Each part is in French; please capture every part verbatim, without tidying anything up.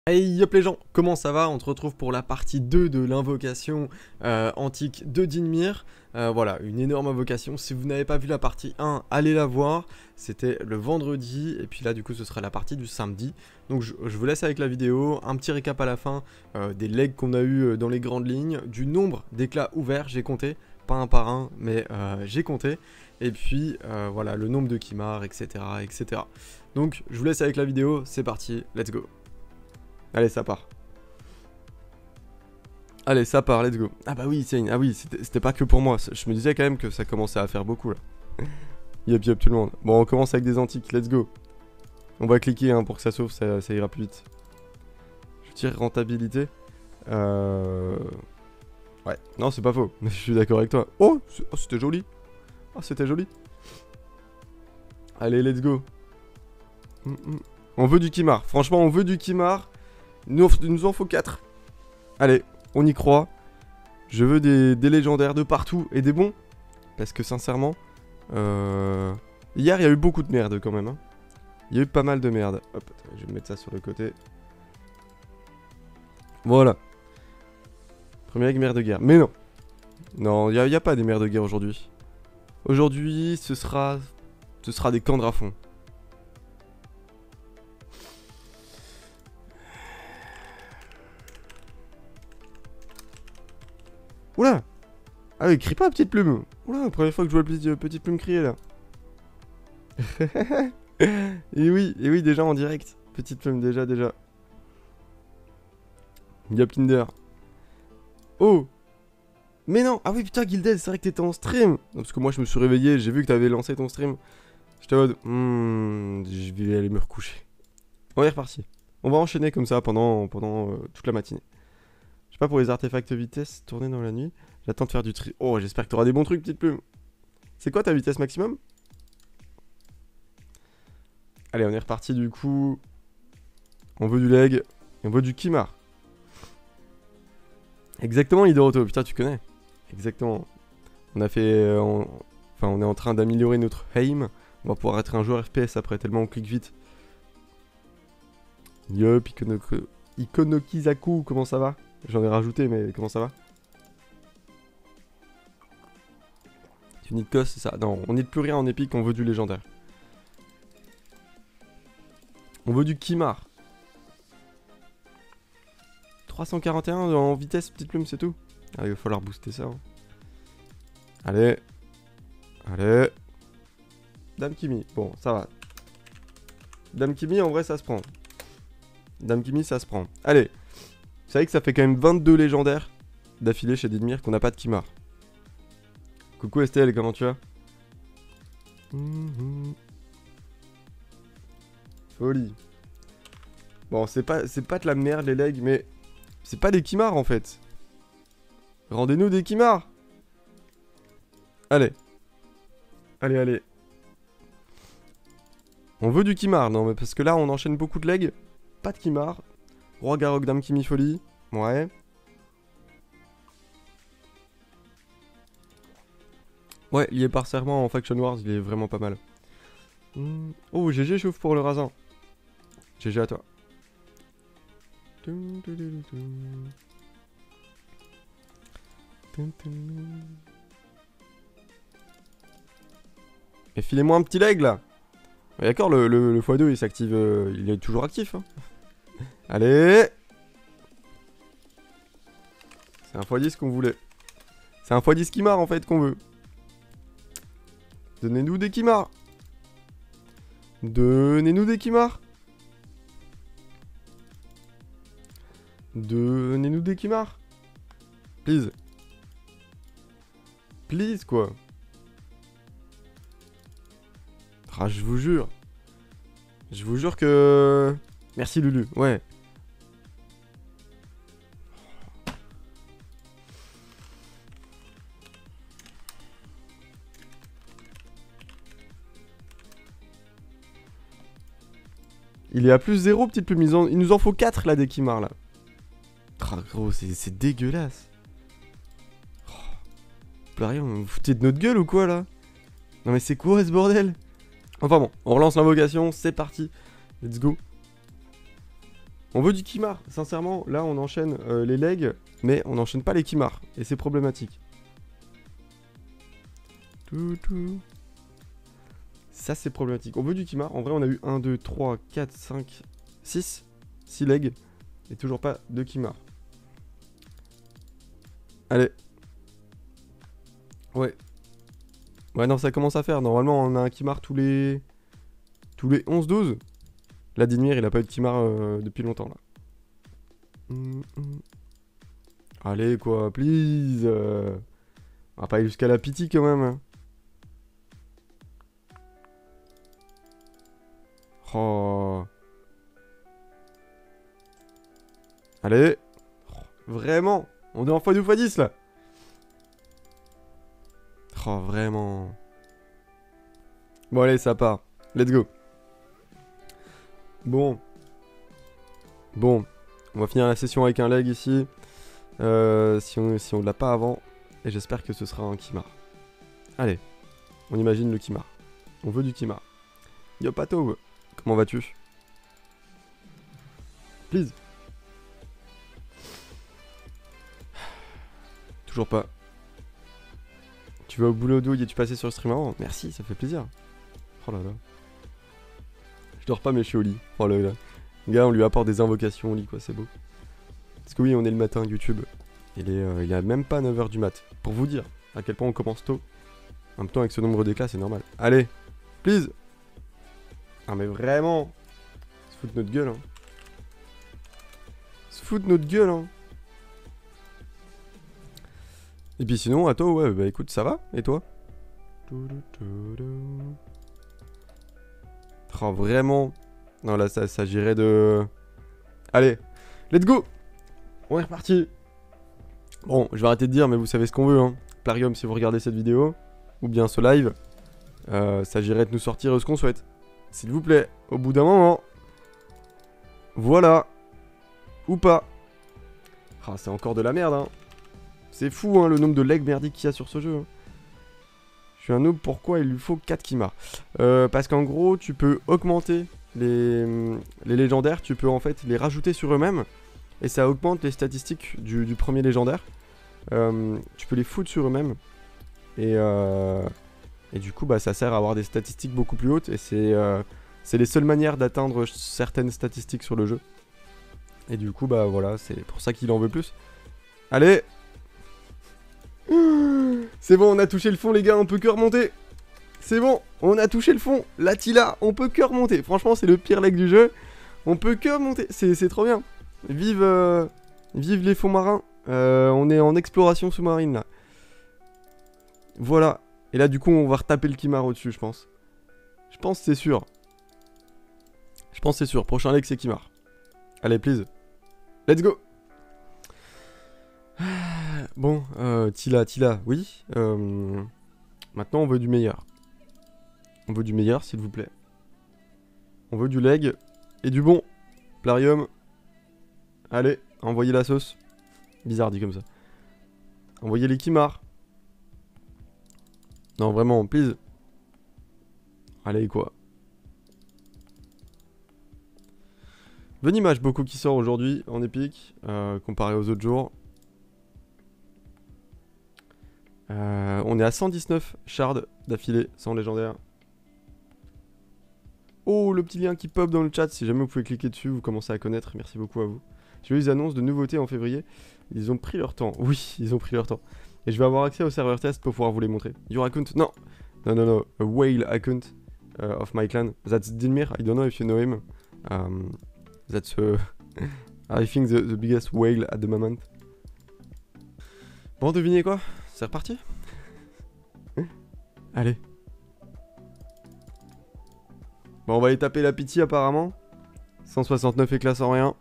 Hey yop les gens, comment ça va? On se retrouve pour la partie deux de l'invocation euh, antique de Dynmir. Euh, voilà, une énorme invocation. Si vous n'avez pas vu la partie un, allez la voir. C'était le vendredi, et puis là du coup ce sera la partie du samedi. Donc je, je vous laisse avec la vidéo, un petit récap à la fin euh, des legs qu'on a eu dans les grandes lignes, du nombre d'éclats ouverts, j'ai compté, pas un par un, mais euh, j'ai compté. Et puis euh, voilà, le nombre de Kimar, et cetera, et cetera. Donc je vous laisse avec la vidéo, c'est parti, let's go. Allez, ça part. Allez, ça part, let's go. Ah bah oui, c'est ah oui, c'était pas que pour moi. Je me disais quand même que ça commençait à faire beaucoup là. Yep, yep, tout le monde. Bon, on commence avec des antiques, let's go. On va cliquer hein, pour que ça s'ouvre, ça, ça ira plus vite. Je tire rentabilité. Euh... Ouais, non, c'est pas faux. Mais je suis d'accord avec toi. Oh, c'était joli. Oh, c'était joli. Allez, let's go. Mm -mm. On veut du Kimar. Franchement, on veut du Kimar. Il nous, nous en faut quatre. Allez, on y croit. Je veux des, des légendaires de partout et des bons. Parce que sincèrement, euh... hier il y a eu beaucoup de merde quand même. Hein. Il y a eu pas mal de merde. Hop, attends, je vais mettre ça sur le côté. Voilà. Première merde de guerre. Mais non. Non, il n'y a, a pas des merdes de guerre aujourd'hui. Aujourd'hui, ce sera... Ce sera des camps de rafond. Oula! Ah oui, crie pas, petite plume! Oula, première fois que je vois la petite plume crier là. Et oui, et oui, déjà en direct. Petite plume, déjà, déjà. Yapinder. Oh! Mais non! Ah oui, putain, Gilded, c'est vrai que t'étais en stream! Non, parce que moi, je me suis réveillé, j'ai vu que t'avais lancé ton stream. J'étais en mode, hmm, je vais aller me recoucher. On est reparti. On va enchaîner comme ça pendant, pendant euh, toute la matinée. Je sais pas, pour les artefacts vitesse, tourner dans la nuit. J'attends de faire du tri. Oh, j'espère que t'auras des bons trucs, petite plume. C'est quoi ta vitesse maximum? Allez, on est reparti du coup. On veut du leg. Et on veut du Kimar. Exactement, Hydroto. Putain, tu connais. Exactement. On a fait... Euh, on... Enfin, on est en train d'améliorer notre aim. On va pouvoir être un joueur F P S après, tellement on clique vite. Yup, Ikonoko... Ikonokizaku, comment ça va? J'en ai rajouté, mais comment ça va? Tu need cost, c'est ça? Non, on n'est plus rien en épique, on veut du légendaire. On veut du Kimar. trois cent quarante et un en vitesse, petite plume, c'est tout. Ah, il va falloir booster ça. Hein. Allez. Allez. Dame Kimi. Bon, ça va. Dame Kimi, en vrai, ça se prend. Dame Kimi, ça se prend. Allez. Vous savez que ça fait quand même vingt-deux légendaires d'affilée chez Dynmir qu'on n'a pas de Kimar. Coucou Estelle, comment tu vas? mmh. Folie. Bon, c'est pas, c'est pas de la merde les legs, mais c'est pas des Kimar en fait. Rendez-nous des Kimar. Allez. Allez, allez. On veut du Kimar, non mais parce que là on enchaîne beaucoup de legs. Pas de Kimar. Roi Garok, Dame Kimi, folie. Ouais. Ouais, lié par serment en Faction Wars, il est vraiment pas mal. Mmh. Oh, G G chauffe pour le rasin. G G à toi. Et filez-moi un petit leg là. D'accord, le, le, le fois deux il s'active, euh, il est toujours actif. Hein. Allez. C'est un fois dix qu'on voulait. C'est un fois dix Kimar en fait qu'on veut. Donnez-nous des Kimar. Donnez-nous des Kimar. Donnez-nous des Kimar. Please. Please quoi. Ah, je vous jure. Je vous jure que... Merci Lulu, ouais. Il est à plus zéro, petite plume. Il, en... Il nous en faut quatre là des Kimar là. Ah, gros, c'est dégueulasse. Oh. Plus rien, vous vous foutez de notre gueule ou quoi là? Non mais c'est quoi ce bordel? Enfin bon, on relance l'invocation, c'est parti. Let's go. On veut du Kimar, sincèrement, là on enchaîne euh, les legs, mais on n'enchaîne pas les Kimar, et c'est problématique. Tout, tout. Ça c'est problématique. On veut du Kimar, en vrai on a eu un, deux, trois, quatre, cinq, six, six legs, et toujours pas de Kimar. Allez. Ouais. Ouais non ça commence à faire, normalement on a un Kimar tous les... Tous les onze douze. Là, Dynmir, il a pas eu de Kimar euh, depuis longtemps, là. Mm, mm. Allez, quoi, please euh... On va pas aller jusqu'à la pitié, quand même. Hein. Oh. Allez. Oh, vraiment. On est en fois deux fois dix, là. Oh, vraiment. Bon, allez, ça part. Let's go. Bon. Bon. On va finir la session avec un leg ici. Euh, si on si on l'a pas avant. Et j'espère que ce sera un Kimar. Allez. On imagine le Kimar. On veut du Kimar. Yo Pato. Comment vas-tu? Please. Toujours pas. Tu vas au boulot d'où? Es-tu passé sur le stream avant? Merci, ça fait plaisir. Oh là là. Je dors pas mais je suis au lit. Oh là là. Le gars, on lui apporte des invocations au lit, quoi, c'est beau. Parce que oui, on est le matin, YouTube. Il est, euh, il est même pas neuf heures du mat. Pour vous dire à quel point on commence tôt. En même temps, avec ce nombre d'éclats, c'est normal. Allez, please. Ah mais vraiment. Se foutre notre gueule, hein. Se foutre notre gueule, hein. Et puis sinon, à toi, ouais, bah écoute, ça va? Et toi? Oh, vraiment. Non, là, ça s'agirait de... Allez, let's go. On est reparti. Bon, je vais arrêter de dire, mais vous savez ce qu'on veut, hein. Plarium, si vous regardez cette vidéo, ou bien ce live, euh, s'agirait de nous sortir ce qu'on souhaite. S'il vous plaît, au bout d'un moment. Voilà. Ou pas. Ah, c'est encore de la merde, hein. C'est fou, hein, le nombre de legs merdiques qu'il y a sur ce jeu. Hein. Je suis un noob, pourquoi il lui faut quatre Kimar? euh, Parce qu'en gros, tu peux augmenter les, les légendaires, tu peux en fait les rajouter sur eux-mêmes. Et ça augmente les statistiques du, du premier légendaire. Euh, tu peux les foutre sur eux-mêmes. Et, euh, et du coup, bah, ça sert à avoir des statistiques beaucoup plus hautes. Et c'est euh, c'est les seules manières d'atteindre certaines statistiques sur le jeu. Et du coup, bah voilà, c'est pour ça qu'il en veut plus. Allez! C'est bon, on a touché le fond, les gars, on peut que remonter. C'est bon, on a touché le fond. L'Attila, on peut que remonter. Franchement, c'est le pire leg du jeu. On peut que remonter, c'est trop bien. Vive, euh, vive les fonds marins. Euh, on est en exploration sous-marine, là. Voilà. Et là, du coup, on va retaper le Kimar au-dessus, je pense. Je pense c'est sûr. Je pense c'est sûr. Prochain leg, c'est Kimar. Allez, please. Let's go. Bon, euh, Tila, Tila, oui. Euh, maintenant, on veut du meilleur. On veut du meilleur, s'il vous plaît. On veut du leg et du bon. Plarium. Allez, envoyez la sauce. Bizarre dit comme ça. Envoyez les Kimar. Non, vraiment, please. Allez, quoi. Venimage, beaucoup qui sort aujourd'hui en épique, euh, comparé aux autres jours. Euh, on est à cent dix-neuf shards d'affilée, sans légendaire. Oh, le petit lien qui pop dans le chat, si jamais vous pouvez cliquer dessus, vous commencez à connaître, merci beaucoup à vous. J'ai eu les annonces de nouveautés en février, ils ont pris leur temps, oui, ils ont pris leur temps. Et je vais avoir accès au serveur test pour pouvoir vous les montrer. Your account, non, non, non, non, a whale account uh, of my clan, that's Dynmir, I don't know if you know him. Um, that's, uh, I think the, the biggest whale at the moment. Bon, devinez quoi? C'est reparti. Allez. Bon, on va aller taper la pitié apparemment. cent soixante-neuf éclats sans rien.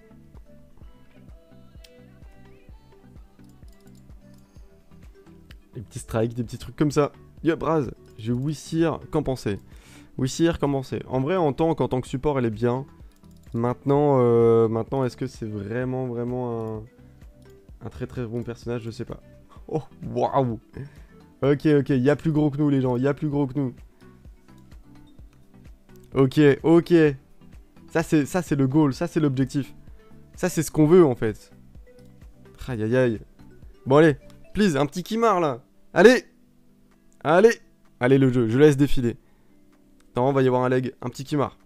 Des petits strikes, des petits trucs comme ça. Yup, Raz. J'ai Wissir, qu'en penser? Wissir, qu'en penser? En vrai, en tant qu'en tant que support, elle est bien. Maintenant, euh, maintenant est-ce que c'est vraiment, vraiment un, un très très bon personnage? Je sais pas. Oh, waouh. Ok, ok, il y a plus gros que nous, les gens. Il y a plus gros que nous. Ok, ok. Ça, c'est ça c'est le goal. Ça, c'est l'objectif. Ça, c'est ce qu'on veut, en fait. Aïe, aïe, aïe. Bon, allez. Please, un petit Kimar, là. Allez. Allez. Allez, le jeu. Je laisse défiler. Non, va y avoir un leg. Un petit Kimar.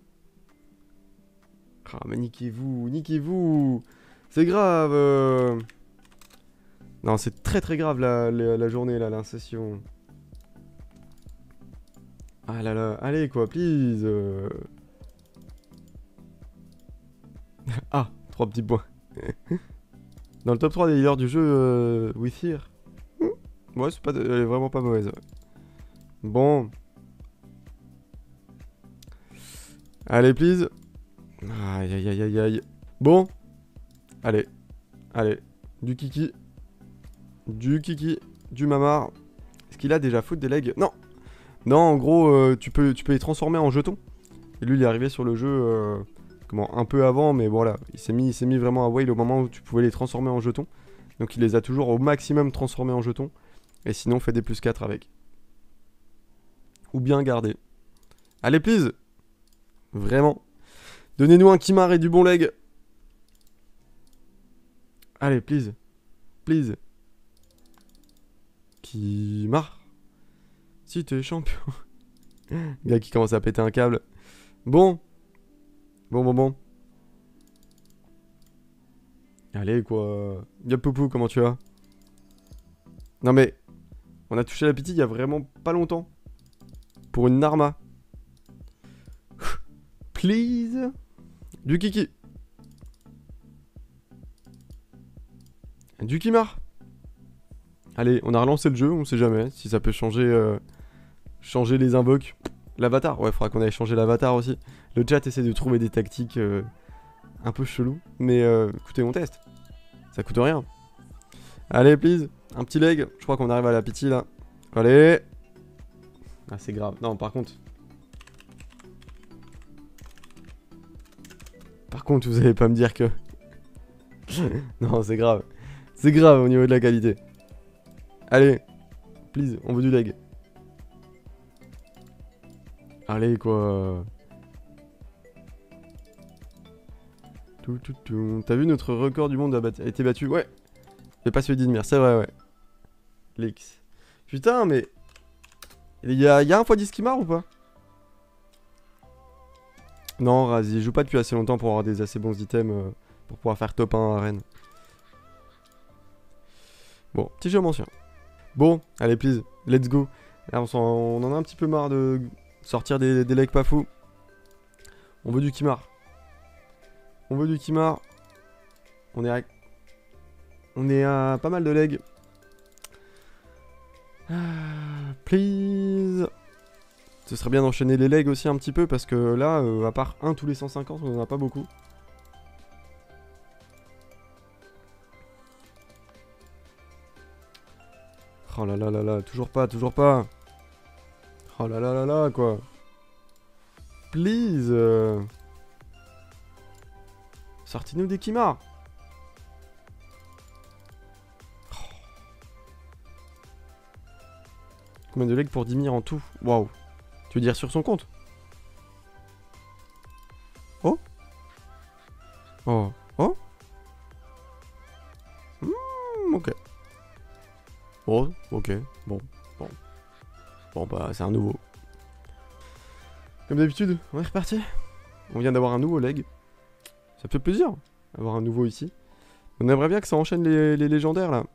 Ah, mais niquez-vous. Niquez-vous. C'est grave. Euh... Non, c'est très, très grave, la, la, la journée, là, l'incession. Ah là là. Allez, quoi, please. Euh... Ah, trois petits points. Dans le top trois des leaders du jeu, euh, With Here. Ouais, c'est pas, elle est vraiment pas mauvaise. Ouais. Bon. Allez, please. Aïe, aïe, aïe, aïe, aïe. Bon. Allez. Allez. Du kiki. Du kiki. Du mamar. Est-ce qu'il a déjà foot des legs? Non. Non, en gros, euh, tu, peux, tu peux les transformer en jetons. Et lui, il est arrivé sur le jeu... Euh, comment, un peu avant, mais voilà, il s'est mis, il s'est mis vraiment à whale au moment où tu pouvais les transformer en jetons. Donc il les a toujours au maximum transformés en jetons. Et sinon, fait des plus quatre avec. Ou bien garder. Allez, please. Vraiment. Donnez-nous un Kimar et du bon leg. Allez, please. Please. Kimar. Si t'es champion. Le gars qui commence à péter un câble. Bon. Bon, bon, bon. Allez, quoi. Yapoupou, comment tu vas? Non, mais... On a touché la petite il y a vraiment pas longtemps. Pour une Narma. Please. Du Kiki. Du Kimar. Allez, on a relancé le jeu, on sait jamais si ça peut changer... Euh, changer les invoques. L'avatar, ouais, faudra qu'on aille changer l'avatar aussi. Le chat essaie de trouver des tactiques euh, un peu chelou. Mais euh, écoutez, on teste. Ça coûte rien. Allez, please. Un petit leg. Je crois qu'on arrive à la pitié là. Allez. Ah, c'est grave. Non, par contre. Par contre, vous allez pas me dire que... Non, c'est grave. C'est grave au niveau de la qualité. Allez. Please, on veut du leg. Allez, quoi. Tout, tout, tout. T'as vu notre record du monde a, a été battu? Ouais. C'est pas celui d'Inmir, c'est vrai, ouais. L'X. Putain, mais... Il y a, y a un fois dix Kimar ou pas? Non, Razi, il joue pas depuis assez longtemps pour avoir des assez bons items euh, pour pouvoir faire top un à Rennes. Bon, petit jeu mention. Bon, allez, please, let's go. Là, on, on en a un petit peu marre de sortir des, des legs pas fous. On veut du Kimar. On veut du Kimar. On est à... On est à pas mal de legs. Ah, please. Ce serait bien d'enchaîner les legs aussi un petit peu parce que là, euh, à part un tous les cent cinquante, on en a pas beaucoup. Oh là là là là, toujours pas, toujours pas. Oh là là là là, quoi. Please. Euh... Sortez-nous des Kimar. Oh. Combien de legs pour Dimir en tout? Waouh. Tu veux dire sur son compte? Oh. Oh. Oh. Mmh, ok. Oh, ok. Bon. Bon. Bon, bah, c'est un nouveau. Comme d'habitude, on est reparti. On vient d'avoir un nouveau leg. Ça fait plaisir d'avoir un nouveau ici. On aimerait bien que ça enchaîne les, les légendaires, là.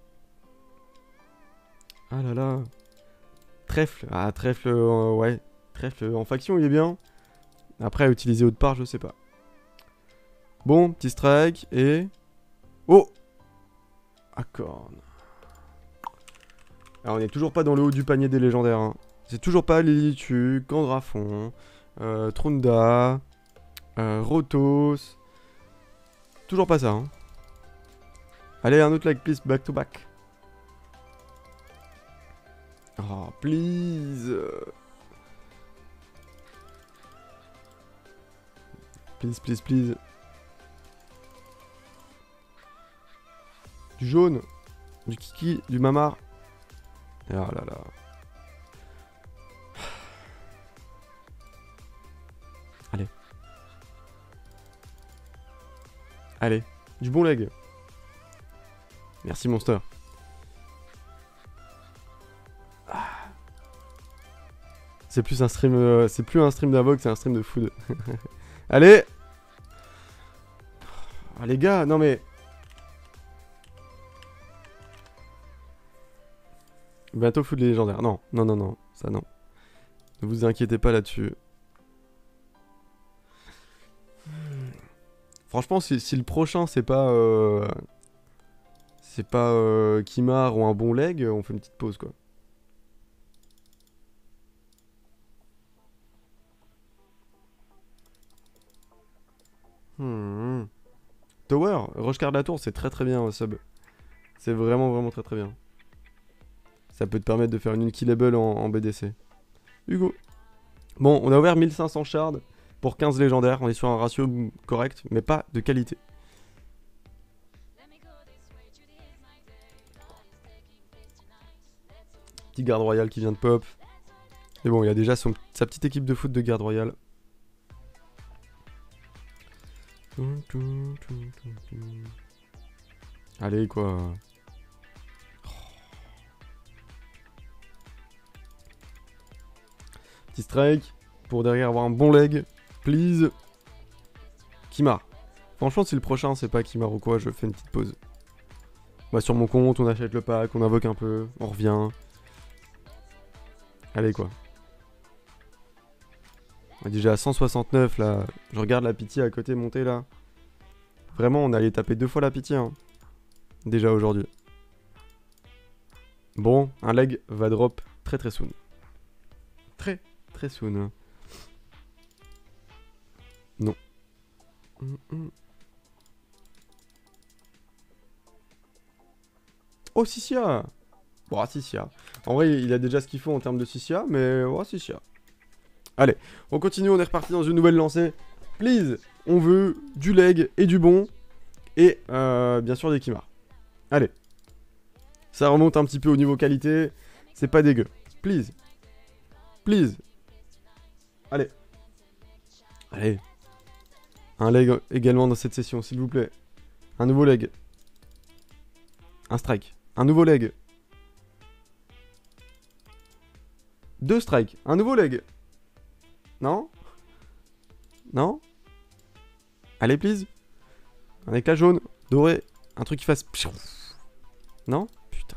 Ah là là. Trèfle. Ah, trèfle, euh, ouais. Trèfle en faction, il est bien. Après, à utiliser autre part, je sais pas. Bon, petit strike, et... Oh! Acorn. Alors, on est toujours pas dans le haut du panier des légendaires, hein. C'est toujours pas Lilitu, Gandrafon, euh, Trunda, euh, Rotos. Toujours pas ça, hein. Allez, un autre like, please, back to back. Oh, please. Please, please, please. Du jaune, du kiki, du mamar. Oh là là. Allez. Allez, du bon leg. Merci Monster. Ah. C'est plus un stream, euh, c'est plus un stream d'invoque, c'est un stream de food. Allez. Ah, les gars, non mais... Bientôt food légendaire. Non, non, non, non, ça non. Ne vous inquiétez pas là-dessus. Franchement, si, si le prochain c'est pas... Euh... C'est pas euh, Kimar ou un bon leg, on fait une petite pause quoi. Hmm. Tower, Rushcard la tour, c'est très très bien, sub. C'est vraiment vraiment très très bien. Ça peut te permettre de faire une unkillable en, en B D C. Hugo. Bon, on a ouvert mille cinq cents shards pour quinze légendaires. On est sur un ratio correct, mais pas de qualité. Petit garde royal qui vient de pop. Et bon, il y a déjà son, sa petite équipe de foot de garde royal. Allez, quoi. Petit strike. Pour derrière avoir un bon leg. Please. Kimar. Franchement, si le prochain c'est pas Kimar ou quoi, je fais une petite pause. Bah, sur mon compte, on achète le pack, on invoque un peu, on revient. Allez, quoi. On est déjà à cent soixante-neuf là. Je regarde la pitié à côté monter là. Vraiment, on allait taper deux fois la pitié. Hein. Déjà aujourd'hui. Bon, un leg va drop très très soon. Très très soon. Non. Mm -mm. Oh, Sissia. Bon, Sissia. En vrai, il a déjà ce qu'il faut en termes de Sissia, mais oh, Sissia. Allez, on continue, on est reparti dans une nouvelle lancée. Please, on veut du leg et du bon. Et euh, bien sûr des Kimar. Allez. Ça remonte un petit peu au niveau qualité. C'est pas dégueu. Please. Please. Allez. Allez. Un leg également dans cette session, s'il vous plaît. Un nouveau leg. Un strike. Un nouveau leg. Deux strikes. Un nouveau leg. Non? Non? Allez, please. Un éclat jaune, doré. Un truc qui fasse... Non? Putain.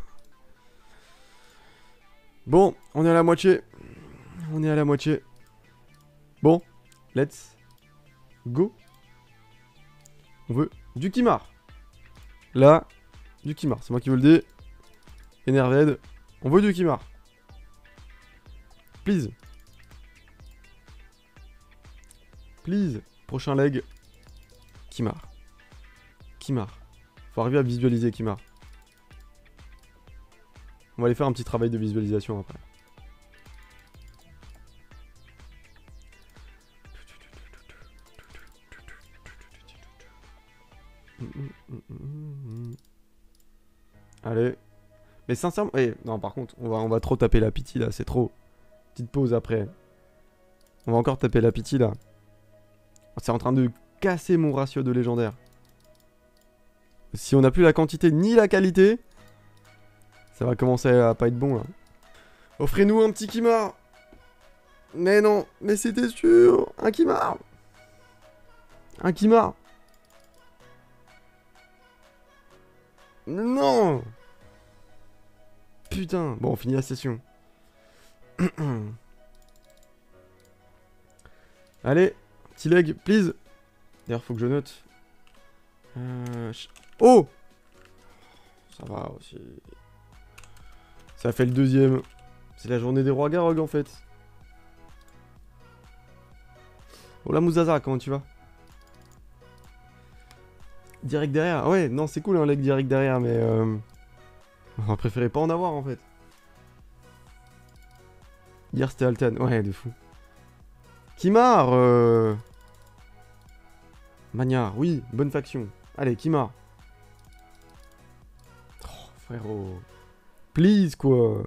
Bon, on est à la moitié. On est à la moitié. Bon, let's go. On veut du Kimar. Là, du Kimar. C'est moi qui vous le dis. Énerved. On veut du Kimar. Please. Please. Prochain leg. Kimar. Kimar. Faut arriver à visualiser Kimar. On va aller faire un petit travail de visualisation après. Allez. Mais sincèrement... Eh, non, par contre, on va, on va trop taper la pitié là, c'est trop. Petite pause après. On va encore taper la pitié là. C'est en train de casser mon ratio de légendaire. Si on n'a plus la quantité ni la qualité, ça va commencer à pas être bon là. Offrez-nous un petit Kimar. Mais non, mais c'était sûr. Un Kimar. Un Kimar. Non. Putain. Bon, on finit la session. Allez, petit leg, please. D'ailleurs, faut que je note. Euh... Oh! Ça va aussi. Ça fait le deuxième. C'est la journée des rois Garog en fait. Oh la Mouzaza, comment tu vas? Direct derrière. Ouais, non, c'est cool un leg direct derrière, mais euh... on va préférer pas en avoir en fait. Hier c'était Altan. Ouais, de fou. Kimar euh... Magnard, oui, bonne faction. Allez, Kimar. Oh, frérot. Please, quoi.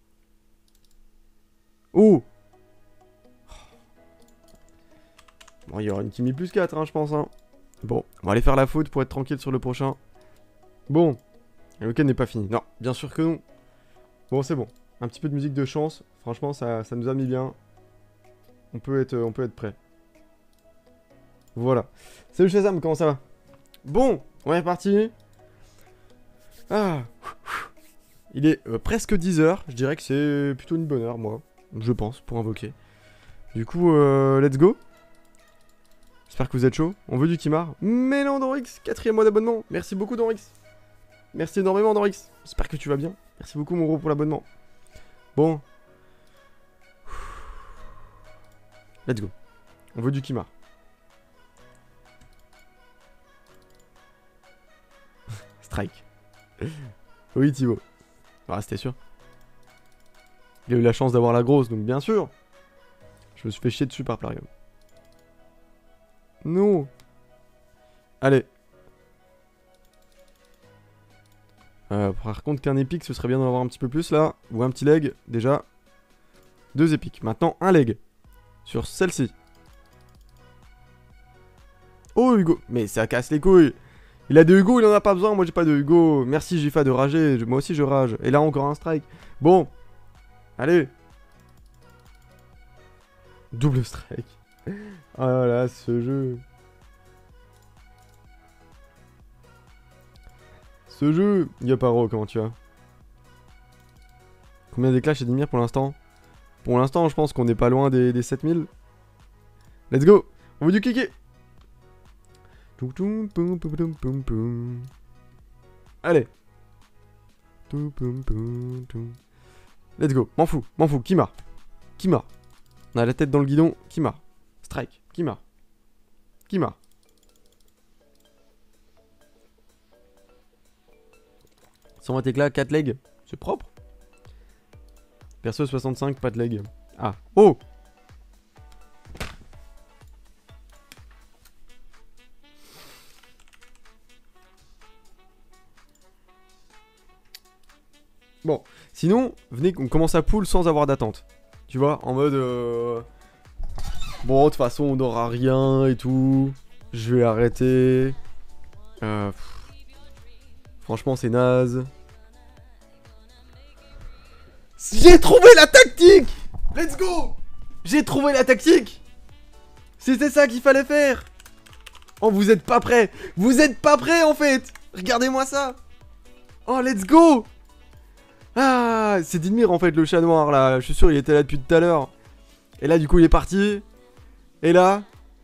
Oh. Bon, il y aura une Kimi plus quatre, hein, je pense. Hein. Bon, on va aller faire la faute pour être tranquille sur le prochain. Bon, le week-end n'est pas fini. Non, bien sûr que non. Bon, c'est bon. Un petit peu de musique de chance. Franchement, ça, ça nous a mis bien. On peut être, on peut être prêt. Voilà. Salut Shazam, comment ça va? Bon, on est parti. Ah. Il est euh, presque dix heures. Je dirais que c'est plutôt une bonne heure, moi. Je pense, pour invoquer. Du coup, euh, let's go. J'espère que vous êtes chaud. On veut du Kimar. Mais non, Dorix, quatrième mois d'abonnement. Merci beaucoup, Dorix. Merci énormément, Dorix. J'espère que tu vas bien. Merci beaucoup, mon gros, pour l'abonnement. Bon. Let's go. On veut du Kimar. Strike. Oui, Thibaut. Ah, c'était sûr. Il a eu la chance d'avoir la grosse, donc bien sûr. Je me suis fait chier dessus par Plarium. Non. Allez. Euh, par contre, qu'un épique, ce serait bien d'en avoir un petit peu plus là. Ou un petit leg, déjà. Deux épiques. Maintenant, un leg. Sur celle-ci. Oh, Hugo. Mais ça casse les couilles. Il a de Hugo, il en a pas besoin. Moi, j'ai pas de Hugo. Merci, Jifa, de rager. Moi aussi, je rage. Et là, encore un strike. Bon. Allez. Double strike. Oh là là, ce jeu. Ce jeu. Yoparo, comment tu vas? Combien d'éclats chez Dimir pour l'instant? Pour l'instant, je pense qu'on n'est pas loin des, des sept mille. Let's go. On veut du cliquer. Allez. Let's go. M'en fous, m'en fous. Kimar. Kimar. On a la tête dans le guidon. Kimar. Strike. Kimar. Kimar. cent vingt éclats, quatre legs. C'est propre. Perso soixante-cinq, pas de leg. Ah. Oh! Bon, sinon, venez qu'on commence à pool sans avoir d'attente. Tu vois, en mode... Euh... Bon, de toute façon, on n'aura rien et tout. Je vais arrêter. Euh... Franchement, c'est naze. J'ai trouvé la tactique! Let's go! J'ai trouvé la tactique! C'était ça qu'il fallait faire! Oh, vous êtes pas prêts! Vous êtes pas prêts, en fait! Regardez-moi ça! Oh, let's go! Ah, c'est Didmir en fait, le chat noir là. Je suis sûr, il était là depuis tout à l'heure. Et là, du coup, il est parti. Et là.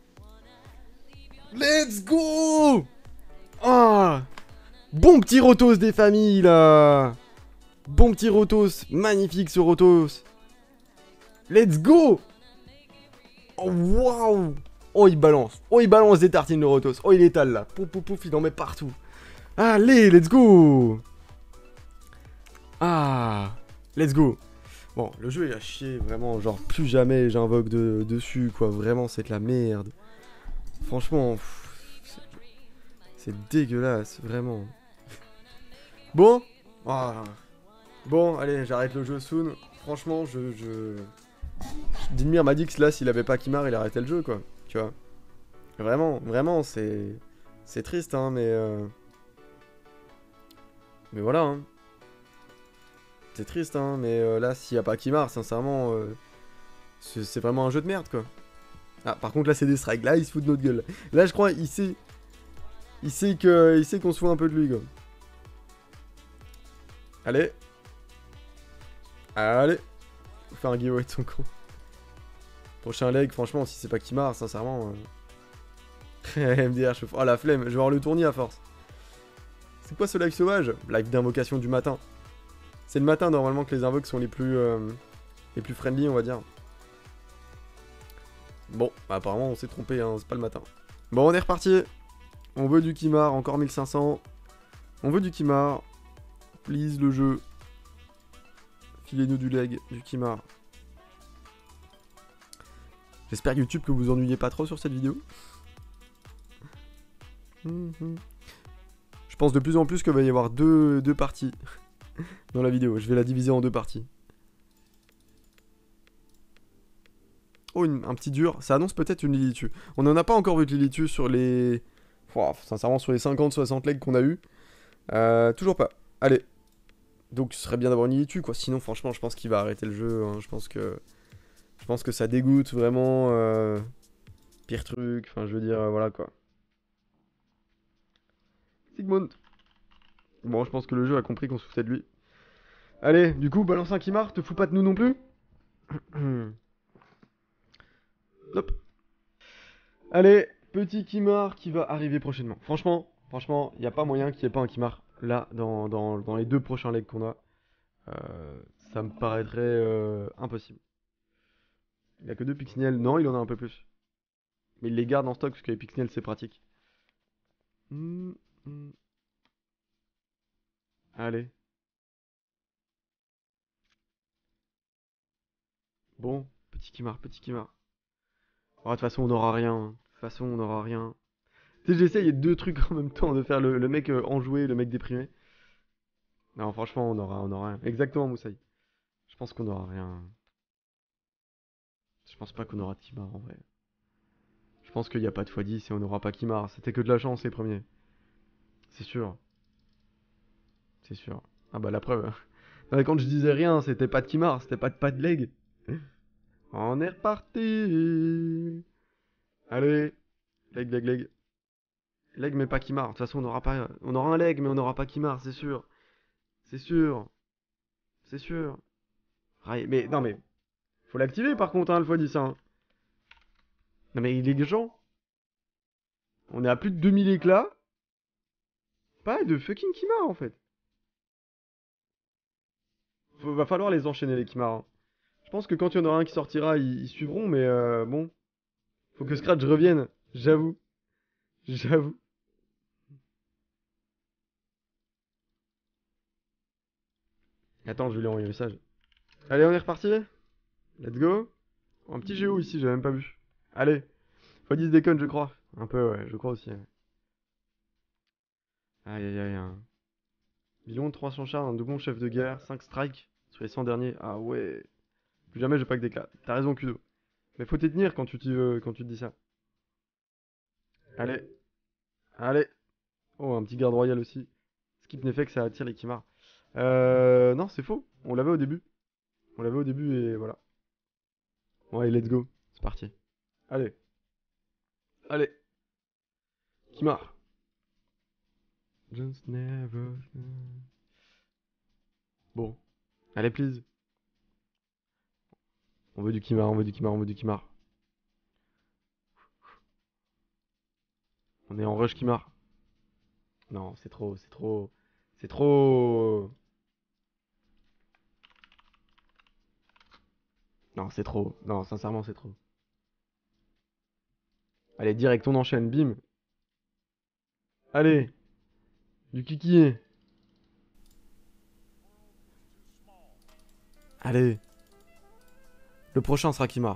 Let's go! Oh! Bon petit Rotos des familles là. Bon petit Rotos. Magnifique ce Rotos. Let's go! Oh, waouh! Oh, il balance. Oh, il balance des tartines de Rotos. Oh, il étale là. Pouf, pouf, pouf, il en met partout. Allez, let's go! Ah, let's go. Bon, le jeu il a chier, vraiment, genre plus jamais j'invoque de, dessus, quoi. Vraiment, c'est de la merde. Franchement, c'est dégueulasse, vraiment. Bon, ah. Bon, allez, j'arrête le jeu soon. Franchement, je... je... Didmir m'a dit que là, s'il avait pas Kimar, il arrêtait le jeu, quoi. Tu vois. Vraiment, vraiment, c'est... C'est triste, hein, mais... Euh... Mais voilà, hein. C'est triste, hein, mais euh, là, s'il n'y a pas Kimar, sincèrement, euh, c'est vraiment un jeu de merde, quoi. Ah, par contre, là, c'est des strikes. Là, il se fout de notre gueule. Là, je crois, il sait... Il sait que, il sait qu'on se fout un peu de lui, quoi. Allez. Allez. Faut faire un giveaway de son con. Prochain leg, franchement, si c'est pas Kimar, sincèrement... Euh... M D R, je... Oh, la flemme. Je vais avoir le tournis à force. C'est quoi ce live sauvage? Live d'invocation du matin. C'est le matin normalement que les invoques sont les plus euh, les plus friendly, on va dire. Bon, bah, apparemment on s'est trompé, hein, c'est pas le matin. Bon, on est reparti. On veut du Kimar, encore mille cinq cents. On veut du Kimar. Please le jeu. Filez-nous du leg, du Kimar. J'espère YouTube que vous ennuyez pas trop sur cette vidéo. Je pense de plus en plus qu'il va y avoir deux, deux parties. Dans la vidéo, je vais la diviser en deux parties. Oh, une, un petit dur. Ça annonce peut-être une Lilitu. On n'en a pas encore vu de Lilitu sur les... Pouah, sincèrement, sur les cinquante soixante legs qu'on a eu, euh, toujours pas. Allez. Donc, ce serait bien d'avoir une issue, quoi. Sinon, franchement, je pense qu'il va arrêter le jeu. Hein. Je pense que... Je pense que ça dégoûte vraiment. Euh... Pire truc. Enfin, je veux dire, euh, voilà, quoi. Sigmund. Bon, je pense que le jeu a compris qu'on se foutait de lui. Allez, du coup, balance un Kimar. Te fous pas de nous non plus. Hop. Allez, petit Kimar qui va arriver prochainement. Franchement, franchement, il n'y a pas moyen qu'il n'y ait pas un Kimar là dans, dans, dans les deux prochains legs qu'on a. Euh, ça me paraîtrait euh, impossible. Il a que deux Pixniel. Non, il en a un peu plus. Mais il les garde en stock parce que les Pixniel c'est pratique. Mmh, mmh. Allez. Bon, petit Kimar, petit Kimar. Oh, de toute façon, on n'aura rien. De toute façon, on n'aura rien. Tu sais, j'essaye deux trucs en même temps, de faire le, le mec euh, enjoué, le mec déprimé. Non, franchement, on aura, on aura rien. Exactement, Moussaï. Je pense qu'on aura rien. Je pense pas qu'on aura de Kimar en vrai. Je pense qu'il n'y a pas de fois dix et on n'aura pas Kimar. C'était que de la chance les premiers. C'est sûr. C'est sûr. Ah bah la preuve. Non, mais quand je disais rien, c'était pas de Kimar, c'était pas de pas de leg. On est reparti. Allez. Leg, leg, leg. Leg mais pas Kimar. De toute façon on aura pas. On aura un leg mais on n'aura pas Kimar, c'est sûr. C'est sûr. C'est sûr. Ah, mais non mais. Faut l'activer par contre hein, le fois dix hein. Non mais il est gens. On est à plus de deux mille éclats. Pas de fucking Kimar en fait. Faut, va falloir les enchaîner les Kimar. Hein. Je pense que quand il y en aura un qui sortira, ils, ils suivront, mais euh, bon. Faut que Scratch revienne, j'avoue. J'avoue. Attends, je vais lui envoyer un message. Allez, on est reparti. Let's go. Oh, un petit géo ici, j'ai même pas vu. Allez. Fois dix déconne, je crois. Un peu, ouais, je crois aussi. Ouais. Aïe, aïe, aïe. Un million de trois cents chars, un doublon chef de guerre, cinq strikes sur les cent derniers. Ah ouais. Plus jamais je pack d'éclat. T'as raison, Kudo. Mais faut t'y tenir quand tu, te, quand tu te dis ça. Allez. Allez. Oh, un petit garde royal aussi. Skip n'effet que ça attire les Kimars. Euh. Non, c'est faux. On l'avait au début. On l'avait au début et voilà. Bon, allez, let's go. C'est parti. Allez. Allez. Kimar. Just never. Bon. Allez, please. On veut du Kimar, on veut du Kimar, on veut du Kimar. On est en rush Kimar. Non, c'est trop, c'est trop. C'est trop. Non, c'est trop. Non, sincèrement, c'est trop. Allez, direct, on enchaîne, bim. Allez. Du kiki. Allez. Le prochain sera Kimar.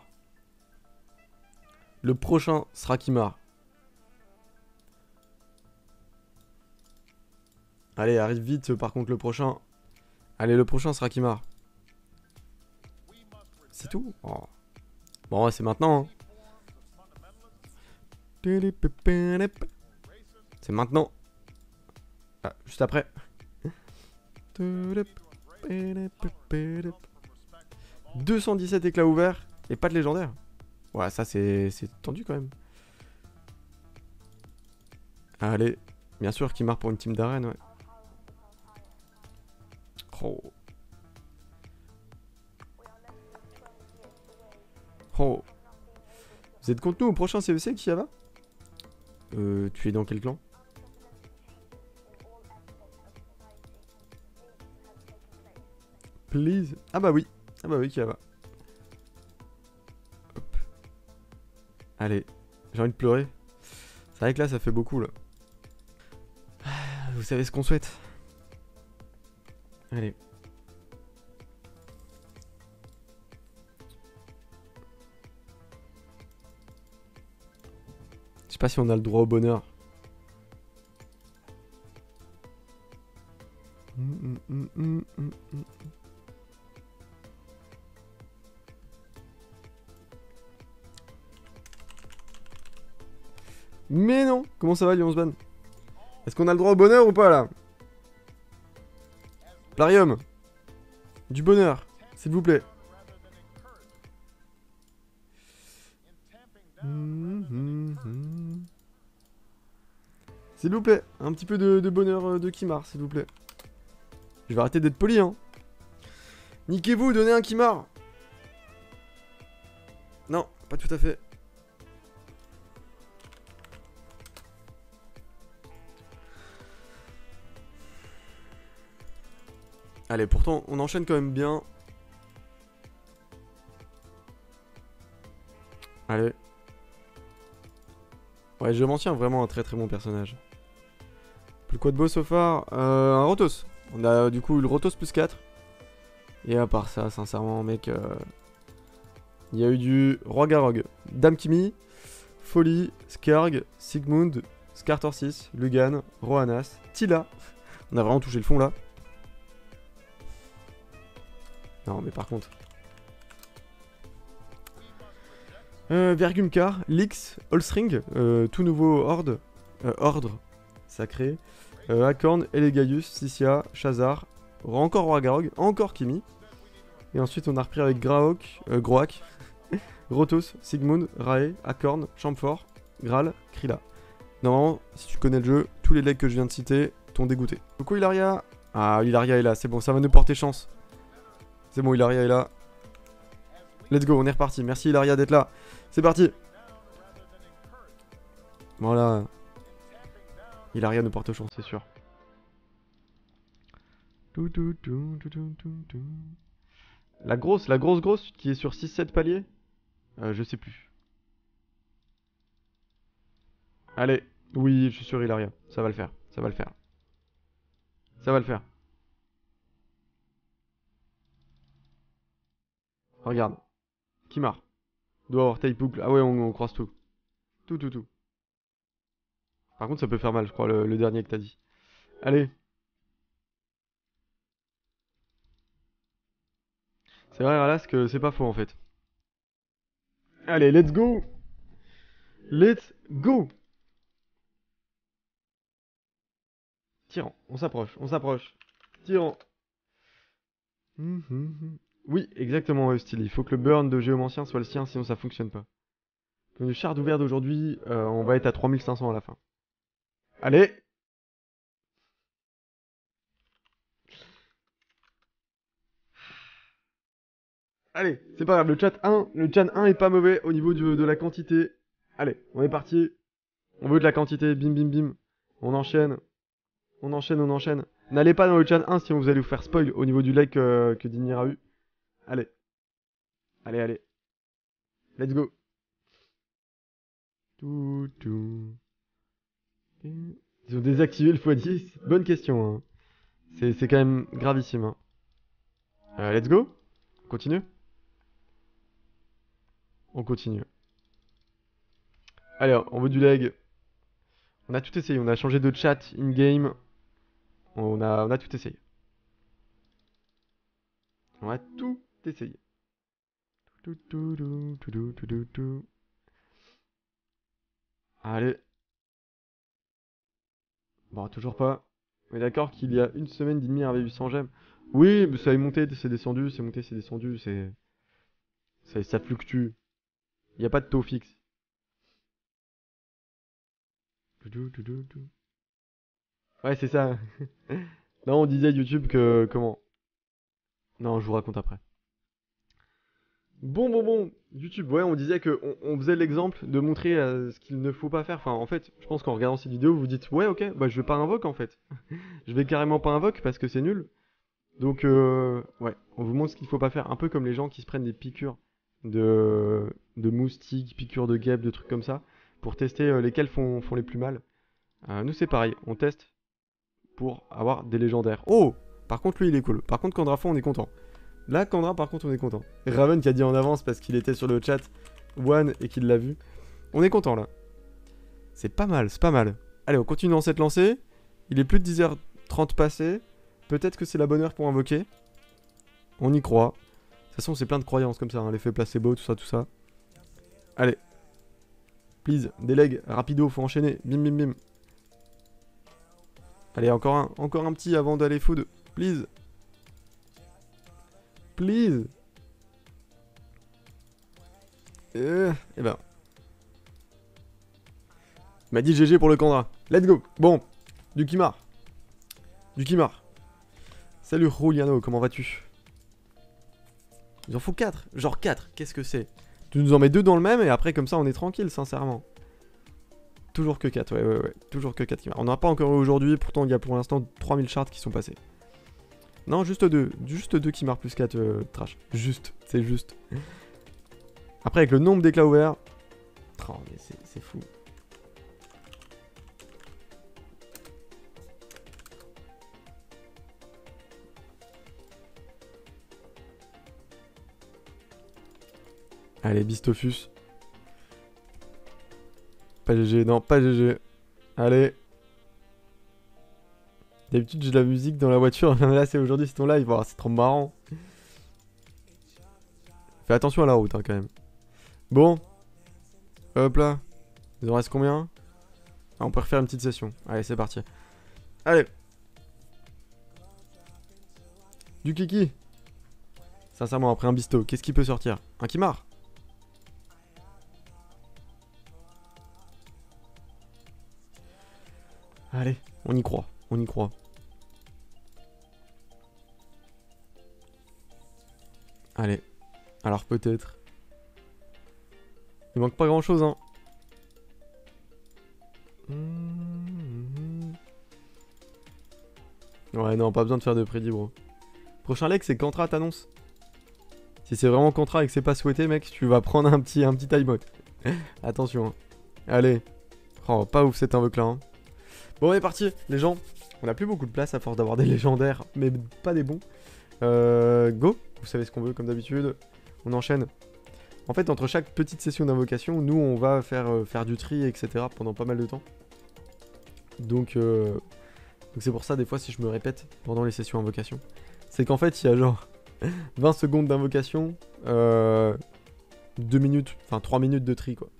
Le prochain sera Kimar. Allez, arrive vite, par contre, le prochain. Allez, le prochain sera Kimar. C'est tout oh. Bon, c'est maintenant. Hein. C'est maintenant. Ah, juste après. deux cent dix-sept éclats ouverts et pas de légendaire. Ouais, ça c'est tendu quand même. Allez, bien sûr qui marque pour une team d'arène, ouais. Oh. Oh. Vous êtes contre nous au prochain C E C, Kiava? Euh, tu es dans quel clan? Please. Ah bah oui. Ah bah oui, Kiava. Hop. Allez. J'ai envie de pleurer. C'est vrai que là, ça fait beaucoup, là. Vous savez ce qu'on souhaite. Allez. Je sais pas si on a le droit au bonheur. Mm, mm, mm, mm, mm. Mais non. Comment ça va, Lionsban? Est-ce qu'on a le droit au bonheur ou pas, là? Plarium. Du bonheur, s'il vous plaît. Mmh, mmh, mmh. S'il vous plaît, un petit peu de, de bonheur de Kimar, s'il vous plaît. Je vais arrêter d'être poli, hein. Niquez-vous, donnez un Kimar. Non, pas tout à fait. Allez, pourtant, on enchaîne quand même bien. Allez. Ouais, je m'en tiens vraiment un très très bon personnage. Plus quoi de beau so far euh, Un Rotos. On a du coup eu le Rotos plus quatre. Et à part ça, sincèrement, mec, euh, il y a eu du Roi Garog, Dame Kimi, Folly, Skarg, Sigmund, Skartorsis, Lugan, Rohanas, Tila. On a vraiment touché le fond là. Non, mais par contre. Euh, Vergumkar, Lix, Holstring, euh, tout nouveau Horde, euh, Ordre sacré, euh, Akorn, Elegaius, Sissia, Shazar, encore Roi Garog, encore Kimi. Et ensuite on a repris avec Graok, euh, Groak, Rotos, Sigmund, Rae, Akorn, Champfort, Graal, Krilla. Normalement, si tu connais le jeu, tous les legs que je viens de citer t'ont dégoûté. Coucou Ilaria. Ah, Ilaria est là, c'est bon, ça va nous porter chance. C'est bon, Ilaria est là. Let's go, on est reparti. Merci Ilaria d'être là. C'est parti. Voilà. Ilaria nous porte chance, c'est sûr. La grosse, la grosse grosse qui est sur six sept paliers euh, je sais plus. Allez, oui, je suis sûr Ilaria. Ça va le faire, ça va le faire. Ça va le faire. Regarde. Kimar. Doit avoir taille boucle. Ah ouais, on, on croise tout. Tout, tout, tout. Par contre, ça peut faire mal, je crois, le, le dernier que t'as dit. Allez. C'est vrai, Ralas, que c'est pas faux, en fait. Allez, let's go. Let's go. Tyran, on s'approche, on s'approche. Tyran. Mmh, mmh. Oui, exactement, ouais, style. Il faut que le burn de géomancien soit le sien, sinon ça fonctionne pas. Comme le shard ouvert d'aujourd'hui, euh, on va être à trois mille cinq cents à la fin. Allez. Allez, c'est pas grave, le chat un, le chat un est pas mauvais au niveau du, de la quantité. Allez, on est parti. On veut de la quantité, bim bim bim. On enchaîne. On enchaîne, on enchaîne. N'allez pas dans le chat un si vous allez vous faire spoil au niveau du like euh, que Dinir a eu. Allez. Allez, allez. Let's go. Tout, tout. Ils ont désactivé le x dix. Bonne question. Hein. C'est quand même gravissime. Hein. Euh, let's go. On continue. On continue. Allez, on veut du lag. On a tout essayé. On a changé de chat in-game. On a, on a tout essayé. On a tout essayé. Tout, tout, tout, tout, tout, tout, tout, tout. Allez. Bon, toujours pas. On est d'accord qu'il y a une semaine, Didmir avait eu cent gemmes. Oui, mais ça est monté, c'est descendu, c'est monté, c'est descendu, c'est... Ça, ça fluctue. Il n'y a pas de taux fixe. Ouais, c'est ça. Non, on disait YouTube que... Comment? Non, je vous raconte après. Bon, bon, bon. YouTube, ouais, on disait que on, on faisait l'exemple de montrer euh, ce qu'il ne faut pas faire. Enfin, en fait, je pense qu'en regardant cette vidéo, vous dites, ouais, ok, bah je vais pas invoque en fait. Je vais carrément pas invoque parce que c'est nul. Donc, euh, ouais, on vous montre ce qu'il faut pas faire. Un peu comme les gens qui se prennent des piqûres de, de moustiques, piqûres de guêpes, de trucs comme ça, pour tester euh, lesquels font, font les plus mal. Euh, nous, c'est pareil, on teste pour avoir des légendaires. Oh! Par contre, lui, il est cool. Par contre, Candrafon, on est content. Là, Kandra, par contre, on est content. Raven qui a dit en avance parce qu'il était sur le chat One et qu'il l'a vu. On est content, là. C'est pas mal, c'est pas mal. Allez, on continue dans cette lancée. Il est plus de dix heures trente passées. Peut-être que c'est la bonne heure pour invoquer. On y croit. De toute façon, c'est plein de croyances comme ça, hein, l'effet placebo, tout ça, tout ça. Allez. Please, délègue, rapido, faut enchaîner. Bim, bim, bim. Allez, encore un, encore un petit avant d'aller food. Please. Please. Euh, et ben. Il m'a dit G G pour le Kandra. Let's go. Bon, du Kimar. Du Kimar. Salut Juliano, comment vas-tu? Il en faut quatre. Genre quatre, qu'est-ce que c'est? Tu nous en mets deux dans le même et après comme ça on est tranquille, sincèrement. Toujours que quatre, ouais, ouais, ouais. Toujours que quatre Kimar. On n'en a pas encore eu aujourd'hui, pourtant il y a pour l'instant trois mille shards qui sont passés. Non, juste deux. Juste deux Kimar plus quatre euh, trash. Juste, c'est juste. Après avec le nombre d'éclats ouverts... Oh mais c'est fou. Allez, Bistofus. Pas G G, non, pas G G. Allez. D'habitude, j'ai de la musique dans la voiture. Là, c'est aujourd'hui, c'est ton live. Oh, c'est trop marrant. Fais attention à la route, hein, quand même. Bon. Hop là. Il en reste combien? Ah, on peut refaire une petite session. Allez, c'est parti. Allez. Du kiki. Sincèrement, après un bisto, qu'est-ce qui peut sortir? Un Kimar? Allez, on y croit, on y croit. Allez, alors peut-être. Il manque pas grand chose, hein. Ouais, non, pas besoin de faire de prédit, bro. Prochain leg, c'est Kantra, t'annonce. Si c'est vraiment Kantra et que c'est pas souhaité, mec, tu vas prendre un petit, un petit timeout. Attention, hein. Allez. Oh, pas ouf cette invoque là, hein. Bon, on est parti, les gens. On a plus beaucoup de place à force d'avoir des légendaires, mais pas des bons. Euh, go. Vous savez ce qu'on veut, comme d'habitude. On enchaîne. En fait, entre chaque petite session d'invocation, nous, on va faire, euh, faire du tri, et cetera pendant pas mal de temps. Donc, euh, donc c'est pour ça, des fois, si je me répète pendant les sessions invocation, c'est qu'en fait, il y a genre vingt secondes d'invocation, euh, deux minutes, enfin trois minutes de tri, quoi.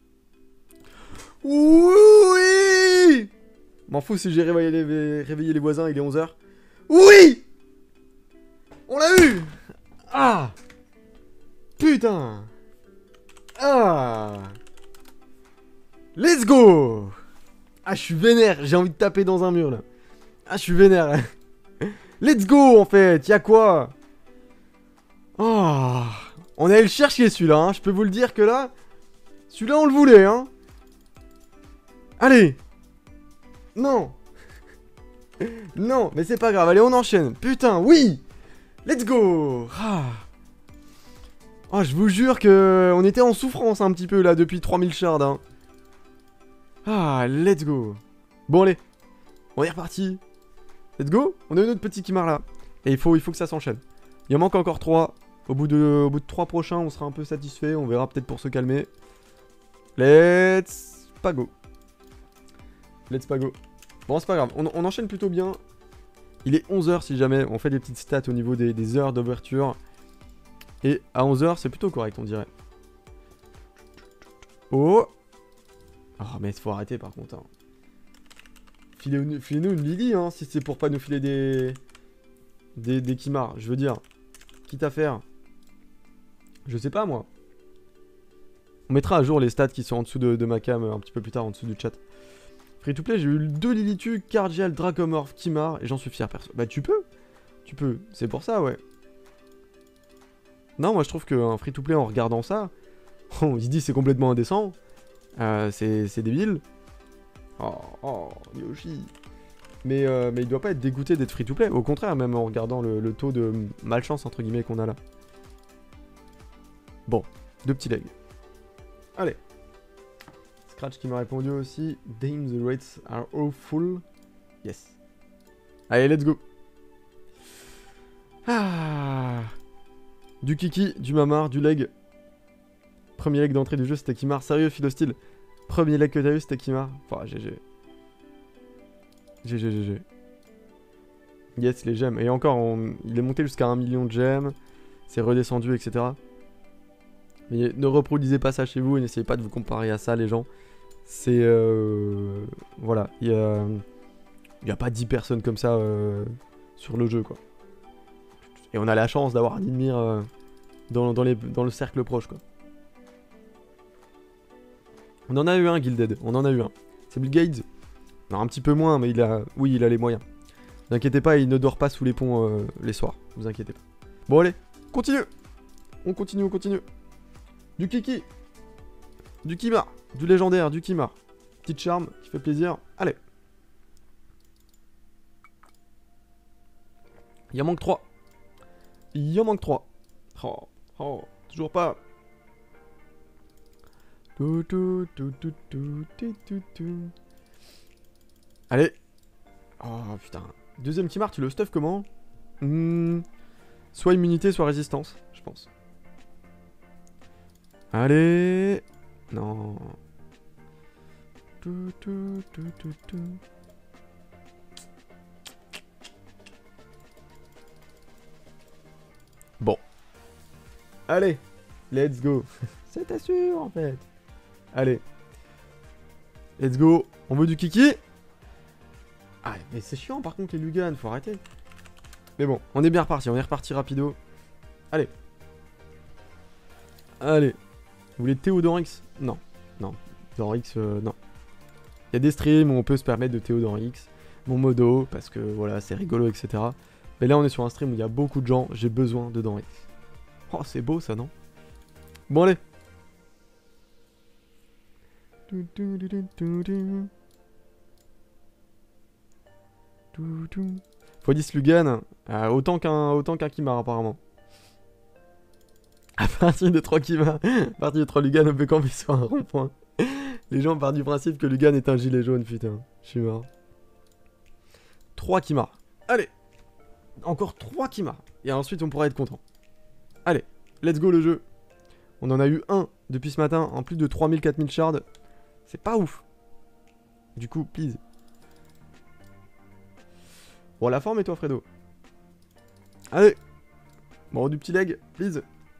Oui! M'en fous si j'ai réveillé les, réveillé les voisins, il est onze heures. Oui! On l'a eu! Ah! Putain! Ah! Let's go! Ah, je suis vénère, j'ai envie de taper dans un mur, là. Ah, je suis vénère. Let's go, en fait, y'a quoi? Oh! On allait le chercher, celui-là, hein. Je peux vous le dire que là... Celui-là, on le voulait, hein. Allez! Non! Non, mais c'est pas grave, allez, on enchaîne. Putain, oui! Let's go! Ah. Oh, je vous jure que on était en souffrance un petit peu là depuis trois mille shards. Hein. Ah, let's go! Bon, allez, on est reparti. Let's go! On a une autre petite Kimar là. Et il faut, il faut que ça s'enchaîne. Il en manque encore trois. Au bout de, au bout de trois prochains, on sera un peu satisfait. On verra peut-être pour se calmer. Let's pas go. Let's pas go. Bon, c'est pas grave, on, on enchaîne plutôt bien. Il est onze heures si jamais on fait des petites stats au niveau des, des heures d'ouverture. Et à onze heures, c'est plutôt correct, on dirait. Oh! Oh, mais il faut arrêter par contre. Hein. Filez-nous filez une Lily, hein, si c'est pour pas nous filer des... Des, des Kimar, je veux dire. Quitte à faire. Je sais pas, moi. On mettra à jour les stats qui sont en dessous de, de ma cam un petit peu plus tard, en dessous du chat. Free to play, j'ai eu deux Lilitu, Cardial, Dracomorph, Kimar, et j'en suis fier, perso. Bah, tu peux. Tu peux. C'est pour ça, ouais. Non, moi, je trouve qu'un free to play, en regardant ça, on se dit c'est complètement indécent. Euh, c'est débile. Oh, oh, Yoshi. Mais, euh, mais il doit pas être dégoûté d'être free to play. Au contraire, même en regardant le, le taux de malchance, entre guillemets, qu'on a là. Bon, deux petits legs. Allez. Scratch qui m'a répondu aussi. Damn, the rates are awful. Yes. Allez, let's go. Ah. Du kiki, du mamar, du leg. Premier leg d'entrée du jeu, c'était Kimar. Sérieux, Philostyle. Premier leg que t'as eu, c'était Kimar. Oh, G G. G G, G G. Yes, les gemmes. Et encore, on... il est monté jusqu'à un million de gemmes. C'est redescendu, et cetera. Mais ne reproduisez pas ça chez vous et n'essayez pas de vous comparer à ça, les gens. C'est... Euh... Voilà, il y a... Il n'y a pas dix personnes comme ça euh, sur le jeu, quoi. Et on a la chance d'avoir Dynmir euh, dans, dans, les, dans le cercle proche, quoi. On en a eu un, Gilded, on en a eu un. C'est Bill Gates. Non, un petit peu moins, mais il a... Oui, il a les moyens. Ne inquiétez pas, il ne dort pas sous les ponts euh, les soirs. Vous inquiétez pas. Bon, allez, continue. On continue, on continue. Du Kiki. Du Kimar. Du légendaire, du Kimar. Petite charme qui fait plaisir. Allez. Il en manque trois. Il en manque trois. Oh, oh, toujours pas. Tout, tout, tout, tout, tout, tout, tout, tout. Allez. Oh putain. Deuxième Kimar, tu le stuff comment? hmm. Soit immunité, soit résistance, je pense. Allez. Non. Tout, tout, tout, tout, tout. Bon. Allez. Let's go. C'était sûr en fait. Allez. Let's go. On veut du Kiki. Ah, mais c'est chiant par contre les Lugan, faut arrêter. Mais bon, on est bien reparti, on est reparti rapido. Allez. Allez. Vous voulez Théo d'Orix? Non. Non. D'Orix, euh, non. Il y a des streams où on peut se permettre de Théo d'Orix. Mon modo, parce que voilà, c'est rigolo, et cetera. Mais là, on est sur un stream où il y a beaucoup de gens, j'ai besoin de D'Orix. Oh, c'est beau ça, non? Bon, allez. Fois dix Lugan, euh, autant qu'un autant qu'un Kimar apparemment. À partir de trois Kimar, à partir de trois Lugan, on peut camper sur un rond-point. Les gens partent du principe que Lugan est un gilet jaune, putain. Je suis mort. trois Kimar. Allez. Encore trois Kimar. Et ensuite on pourra être content. Allez, let's go le jeu. On en a eu un depuis ce matin en plus de trois mille quatre mille shards. C'est pas ouf. Du coup, please. Bon, la forme et toi, Fredo. Allez. Bon, du petit leg, please.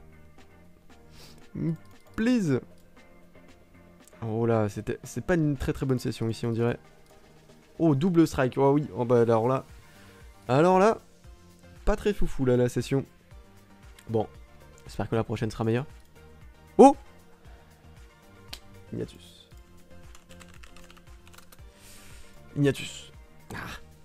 Please. Oh là, c'était, c'est pas une très très bonne session ici, on dirait. Oh, double strike. Oh oui. Oh bah alors là. Alors là. Pas très foufou là, la session. Bon. J'espère que la prochaine sera meilleure. Oh Ignatus. Ignatus. Ah.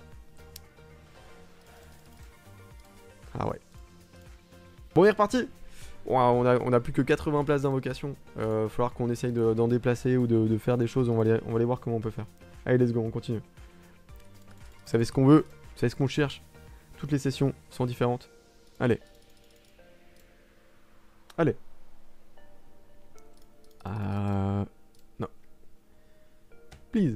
Ah ouais. Bon, il est reparti. Wow, on a, on a plus que quatre-vingts places d'invocation. Euh, falloir qu'on essaye d'en de, déplacer ou de, de faire des choses. On va, les, on va aller voir comment on peut faire. Allez, let's go, on continue. Vous savez ce qu'on veut. Vous savez ce qu'on cherche. Toutes les sessions sont différentes. Allez. Allez. Euh... Non. Please.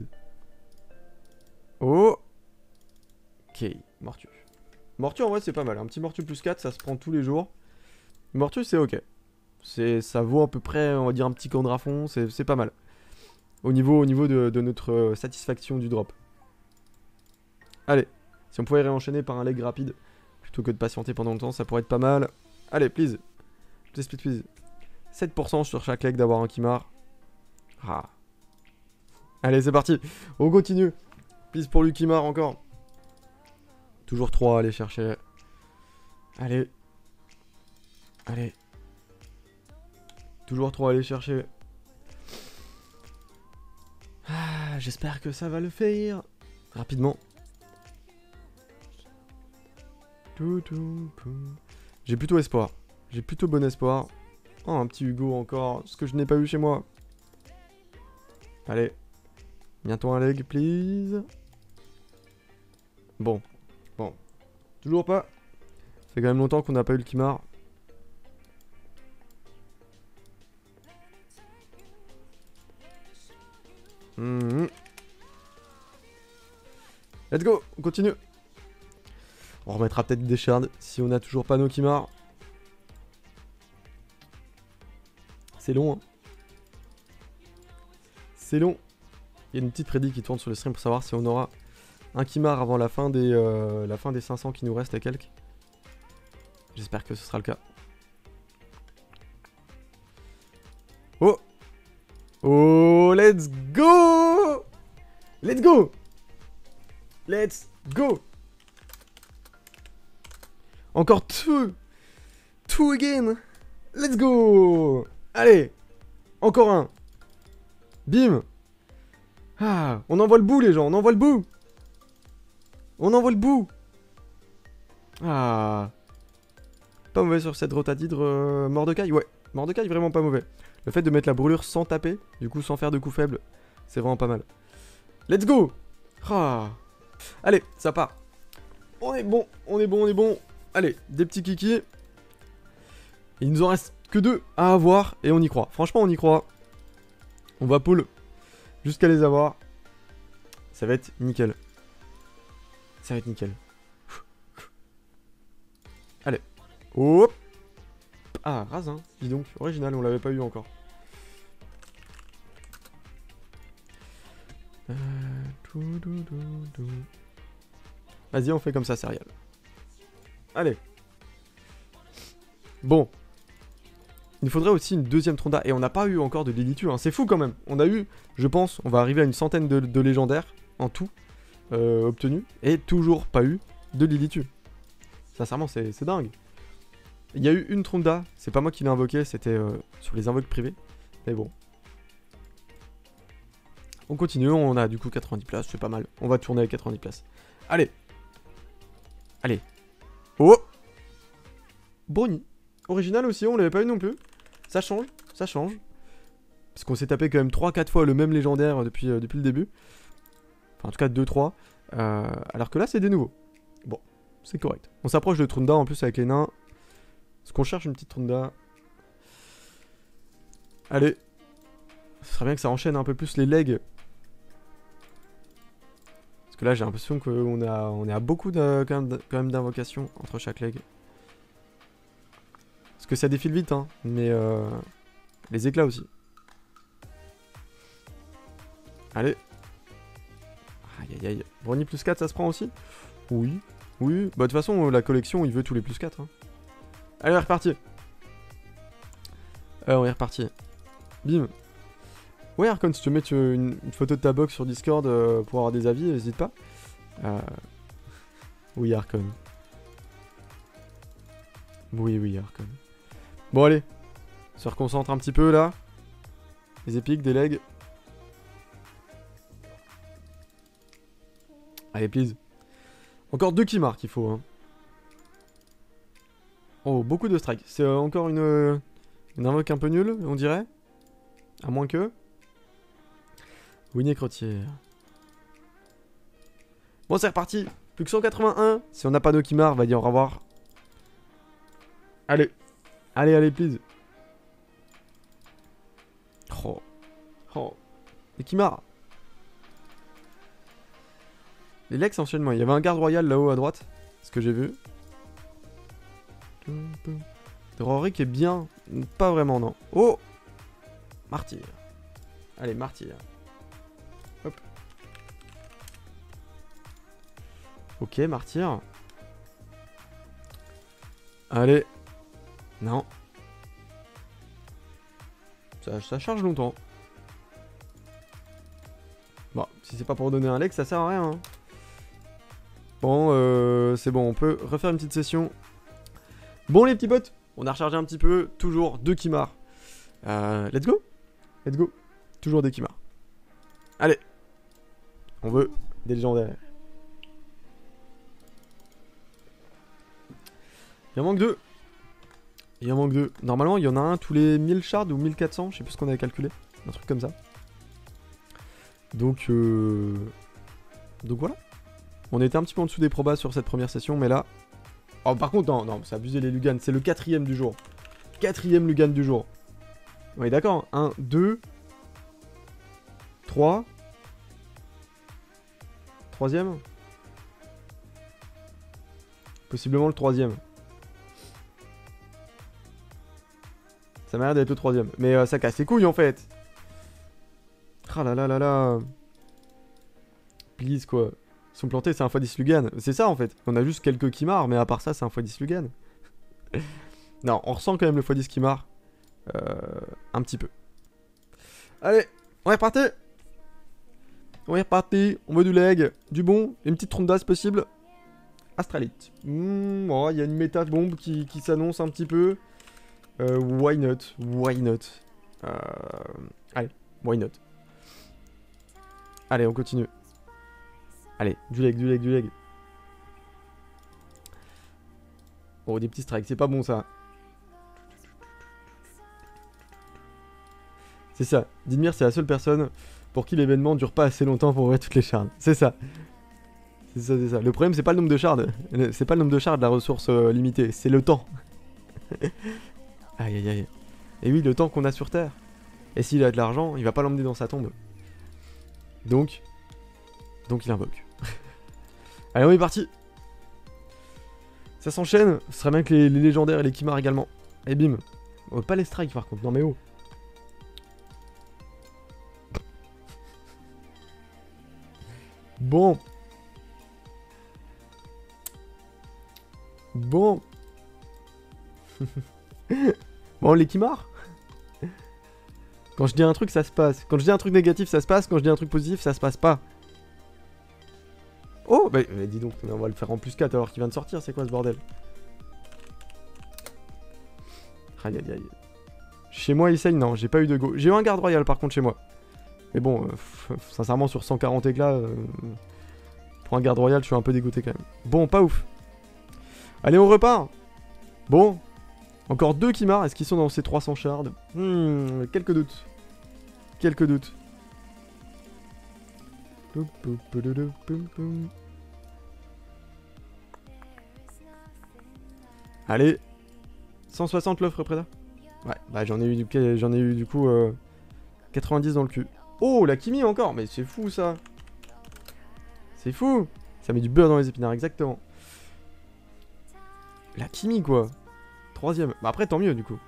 Oh. Ok, Mortu. Mortu en vrai c'est pas mal. Un petit Mortu plus quatre, ça se prend tous les jours. Mortu c'est ok. Ça vaut à peu près, on va dire, un petit Candrafon. C'est pas mal. Au niveau, au niveau de, de notre satisfaction du drop. Allez. Si on pouvait réenchaîner par un leg rapide, plutôt que de patienter pendant longtemps, ça pourrait être pas mal. Allez, please. Please, please, please. sept pour cent sur chaque leg d'avoir un Kimar. Ah. Allez, c'est parti. On continue. Please pour Lukimar encore. Toujours trois à aller chercher. Allez. Allez. Toujours trois à aller chercher. Ah, j'espère que ça va le faire. Rapidement. J'ai plutôt espoir. J'ai plutôt bon espoir. Oh, un petit Hugo encore. Ce que je n'ai pas eu chez moi. Allez. Bientôt un leg, please. Bon. Bon. Toujours pas. Ça fait quand même longtemps qu'on n'a pas eu le Kimar. Mmh. Let's go. On continue. On remettra peut-être des shards si on n'a toujours pas nos Kimar. C'est long. Hein. C'est long. Il y a une petite prédit qui tourne sur le stream pour savoir si on aura un Kimar avant la fin des, euh, la fin des cinq cents qui nous restent à quelques. J'espère que ce sera le cas. Oh. Oh, let's go! Let's go! Let's go! Encore two! Two again! Let's go! Allez! Encore un! Bim! Ah, on envoie le bout, les gens, on envoie le bout! On envoie le bout! Ah! Pas mauvais sur cette rotadidre euh, Mordecai? Ouais, Mordecai, vraiment pas mauvais. Le fait de mettre la brûlure sans taper, du coup sans faire de coups faibles, c'est vraiment pas mal. Let's go! Ah. Allez, ça part. On est bon, on est bon, on est bon. Allez, des petits kikis. Il nous en reste que deux à avoir et on y croit. Franchement, on y croit. On va pull jusqu'à les avoir. Ça va être nickel. Ça va être nickel. Allez. Hop. Ah, rase, hein. Dis donc, original, on l'avait pas eu encore. Euh... Vas-y, on fait comme ça, céréales. Allez. Bon. Il nous faudrait aussi une deuxième Tronda. Et on n'a pas eu encore de Lilitu, hein. C'est fou quand même. On a eu, je pense, on va arriver à une centaine de, de légendaires en tout euh, obtenus. Et toujours pas eu de Lilitu. Sincèrement, c'est dingue. Il y a eu une Tronda. C'est pas moi qui l'ai invoqué, c'était euh, sur les invoques privés. Mais bon. On continue, on a du coup quatre-vingt-dix places, c'est pas mal. On va tourner avec quatre-vingt-dix places. Allez. Allez. Oh. Brony. Original aussi, on l'avait pas eu non plus. Ça change, ça change. Parce qu'on s'est tapé quand même trois quatre fois le même légendaire depuis, euh, depuis le début. Enfin, en tout cas deux trois. Euh, alors que là, c'est des nouveaux. Bon, c'est correct. On s'approche de Trunda en plus avec les nains. Est-ce qu'on cherche une petite Trunda? Allez. Ce serait bien que ça enchaîne un peu plus les legs. Parce que là, j'ai l'impression qu'on a, on est à beaucoup de, quand même d'invocations entre chaque leg. Parce que ça défile vite, hein. Mais euh, les éclats aussi. Allez. Aïe aïe aïe. Brony plus quatre, ça se prend aussi? Oui. Oui. Bah de toute façon, la collection, il veut tous les plus quatre. Hein. Allez, on est reparti. Euh, on est reparti. Bim. Ouais, Arcon, si tu veux mettre une, une photo de ta box sur Discord euh, pour avoir des avis, n'hésite pas. Euh... Oui, Arcon. Oui, oui, Arcon. Bon, allez. On se reconcentre un petit peu, là. Les épiques, des legs. Allez, please. Encore deux qui marquent, il faut. Hein. Oh, beaucoup de strikes. C'est euh, encore une, euh, une invoque un peu nulle, on dirait. À moins que... Winnie Crotière. Bon, c'est reparti. Plus que cent quatre-vingt-un. Si on n'a pas de Kimar, on va dire au revoir. Allez. Allez, allez, please. Oh. Oh. Les Kimar. Les Lex enchaînement. Il y avait un garde royal là-haut à droite. Ce que j'ai vu. Rorik est bien. Pas vraiment, non. Oh. Martyr. Allez, martyr. Hop. Ok, martyr. Allez. Non. Ça, ça charge longtemps. Bon, si c'est pas pour donner un leg, ça sert à rien. Hein. Bon, euh, c'est bon, on peut refaire une petite session. Bon, les petits bots, on a rechargé un petit peu. Toujours deux Kimar. Euh, let's go. Let's go. Toujours des Kimar. Allez. On veut des légendaires. Il en manque deux. Il en manque deux. Normalement, il y en a un tous les mille shards ou mille quatre cents. Je sais plus ce qu'on avait calculé. Un truc comme ça. Donc, euh... Donc voilà. On était un petit peu en dessous des probas sur cette première session, mais là... Oh, par contre, non, non, c'est abusé les Lugan. C'est le quatrième du jour. Quatrième Lugan du jour. On est d'accord. un, deux... trois... Troisième. Possiblement le troisième. Ça m'a l'air d'être le troisième. Mais euh, ça casse les couilles en fait. Ah là là là là. Please quoi. Ils sont plantés, c'est un fois dix Lugan. C'est ça en fait. On a juste quelques Kimar, mais à part ça, c'est un fois dix Lugan. Non, on ressent quand même le fois dix Kimar. Euh, un petit peu. Allez, on est reparti. On est reparti. On veut du leg, du bon, une petite trompe d'as possible. Astralite. Mmh, oh, y a une méta bombe qui, qui s'annonce un petit peu. Euh, why not? Why not? Euh, allez, why not? Allez, on continue. Allez, du leg, du leg, du leg. Oh, des petits strikes, c'est pas bon ça. C'est ça. Didmir, c'est la seule personne pour qui l'événement dure pas assez longtemps pour ouvrir toutes les shards. C'est ça. C'est ça, c'est ça. Le problème, c'est pas le nombre de shards. C'est pas le nombre de shards de la ressource euh, limitée. C'est le temps. Aïe, aïe, aïe. Et oui, le temps qu'on a sur Terre. Et s'il a de l'argent, il va pas l'emmener dans sa tombe. Donc... Donc il invoque. Allez, on est parti. Ça s'enchaîne. Ce serait bien que les, les légendaires et les kimars également. Et bim. Oh, pas les strikes par contre. Non mais oh. Bon. Bon. Bon, les kimars. Quand je dis un truc, ça se passe. Quand je dis un truc négatif, ça se passe. Quand je dis un truc positif, ça se passe pas. Oh, bah, bah dis donc, on va le faire en plus quatre alors qu'il vient de sortir. C'est quoi ce bordel? Aïe aïe aïe. Chez moi, essaye, non, j'ai pas eu de go. J'ai eu un garde royal par contre chez moi. Mais bon, euh, sincèrement, sur cent quarante éclats, euh, pour un garde royal, je suis un peu dégoûté quand même. Bon, pas ouf. Allez, on repart. Bon. Encore deux kimars. Est-ce qu'ils sont dans ces trois cents shards? Hmm, quelques doutes. Quelques doutes. Allez. cent soixante l'offre Preda. Ouais, bah j'en ai eu du, j'en ai eu du coup euh, quatre-vingt-dix dans le cul. Oh, la Kimi encore. Mais c'est fou ça. C'est fou. Ça met du beurre dans les épinards, exactement. La Kimi quoi. Troisième. Bah après tant mieux du coup.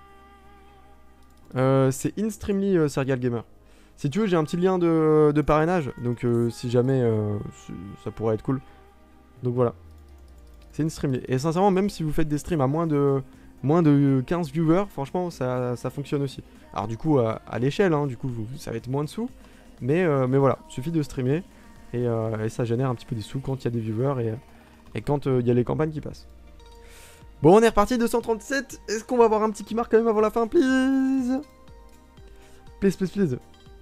Euh, c'est InStreamly euh, Serial Gamer. Si tu veux j'ai un petit lien de, de parrainage. Donc euh, si jamais euh, ça pourrait être cool. Donc voilà. C'est InStreamly. Et sincèrement même si vous faites des streams à moins de moins de quinze viewers, franchement ça, ça fonctionne aussi. Alors du coup à, à l'échelle, hein, du coup vous, ça va être moins de sous. Mais, euh, mais voilà, il suffit de streamer. Et, euh, et ça génère un petit peu des sous quand il y a des viewers et, et quand il euh, y a les campagnes qui passent. Bon, on est reparti, deux cent trente-sept. Est-ce qu'on va avoir un petit qui marque quand même avant la fin, please? Please, please, please.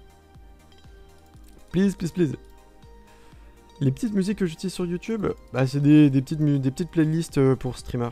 Please, please, please. Les petites musiques que j'utilise sur YouTube, bah c'est des, des, petites, des petites playlists pour streamers.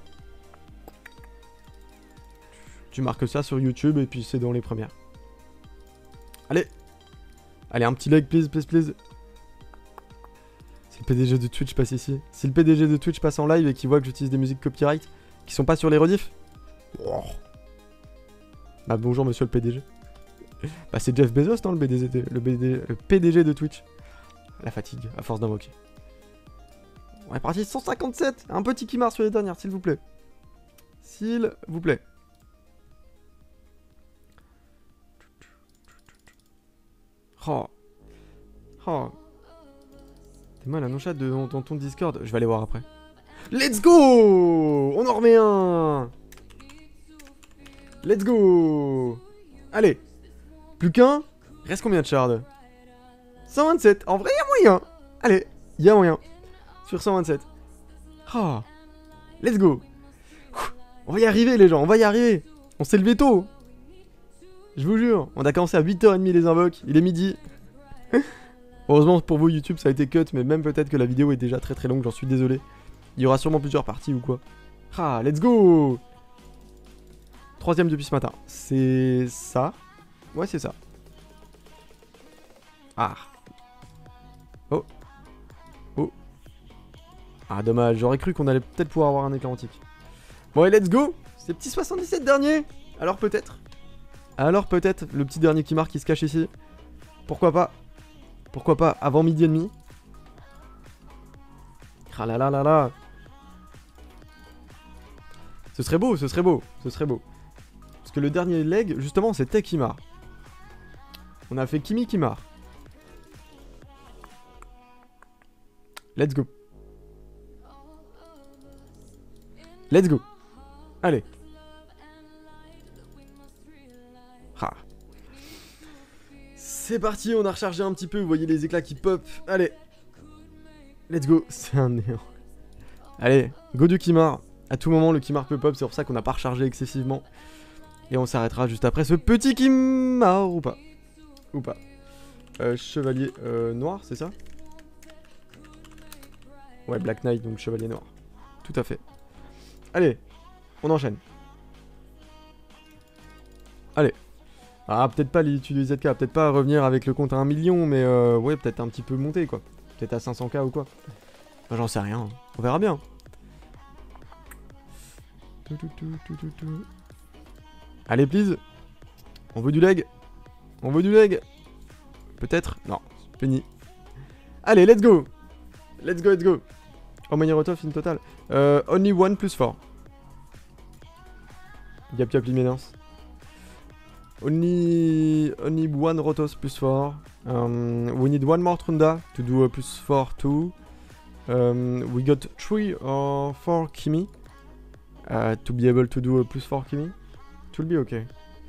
Tu marques ça sur YouTube et puis c'est dans les premières. Allez. Allez, un petit like, please, please, please. Si le P D G de Twitch passe ici. Si le P D G de Twitch passe en live et qu'il voit que j'utilise des musiques copyright qui sont pas sur les rediffs. Oh. Bah bonjour monsieur le P D G. Bah c'est Jeff Bezos non le, B D G, le, B D, le P D G de Twitch. La fatigue à force d'invoquer. On est parti cent cinquante-sept. Un petit qui marche sur les dernières s'il vous plaît. S'il vous plaît. Oh. Oh. T'es mal à non chat de, dans, dans ton Discord. Je vais aller voir après. Let's go. On en remet un. Let's go. Allez. Plus qu'un. Reste combien de shards? cent vingt-sept. En vrai, il y a moyen. Allez, il y a moyen. Sur cent vingt-sept. Oh. Let's go. On va y arriver, les gens. On va y arriver. On s'est levé tôt. Je vous jure. On a commencé à huit heures trente les invoques. Il est midi. Heureusement pour vous, YouTube, ça a été cut. Mais même peut-être que la vidéo est déjà très très longue. J'en suis désolé. Il y aura sûrement plusieurs parties ou quoi. Ah, let's go. Troisième depuis ce matin. C'est ça. Ouais, c'est ça. Ah. Oh. Oh. Ah, dommage. J'aurais cru qu'on allait peut-être pouvoir avoir un éclair antique. Bon, et let's go. C'est petit soixante-dix-sept dernier. Alors peut-être. Alors peut-être le petit dernier qui marque qui se cache ici. Pourquoi pas. Pourquoi pas avant midi et demi. Ah là là là là. Ce serait beau, ce serait beau, ce serait beau. Parce que le dernier leg, justement, c'était Kimar. On a fait Kimi Kimar. Let's go. Let's go. Allez. Ah. C'est parti, on a rechargé un petit peu, vous voyez les éclats qui pop. Allez. Let's go. C'est un néant. Allez, go du Kimar. À tout moment, le Kimar peut pop, c'est pour ça qu'on n'a pas rechargé excessivement. Et on s'arrêtera juste après ce petit Kimar, ou pas. Ou pas. Euh, chevalier euh, noir, c'est ça? Ouais, Black Knight, donc chevalier noir. Tout à fait. Allez, on enchaîne. Allez. Ah, peut-être pas l'utilité Z K, peut-être pas revenir avec le compte à un million, mais euh, ouais, peut-être un petit peu monter, quoi. Peut-être à cinq cents K ou quoi. Enfin, j'en sais rien, on verra bien. Allez, please. On veut du leg. On veut du leg. Peut-être. Non, fini. Allez, let's go. Let's go, let's go. How many rotoff in total? Uh, only one plus four. Yap yap liménance. Only, only one rotos plus four. Um, we need one more trunda to do a plus four too. Um, we got three or four Kimi uh, to be able to do a plus four Kimi. It will be okay.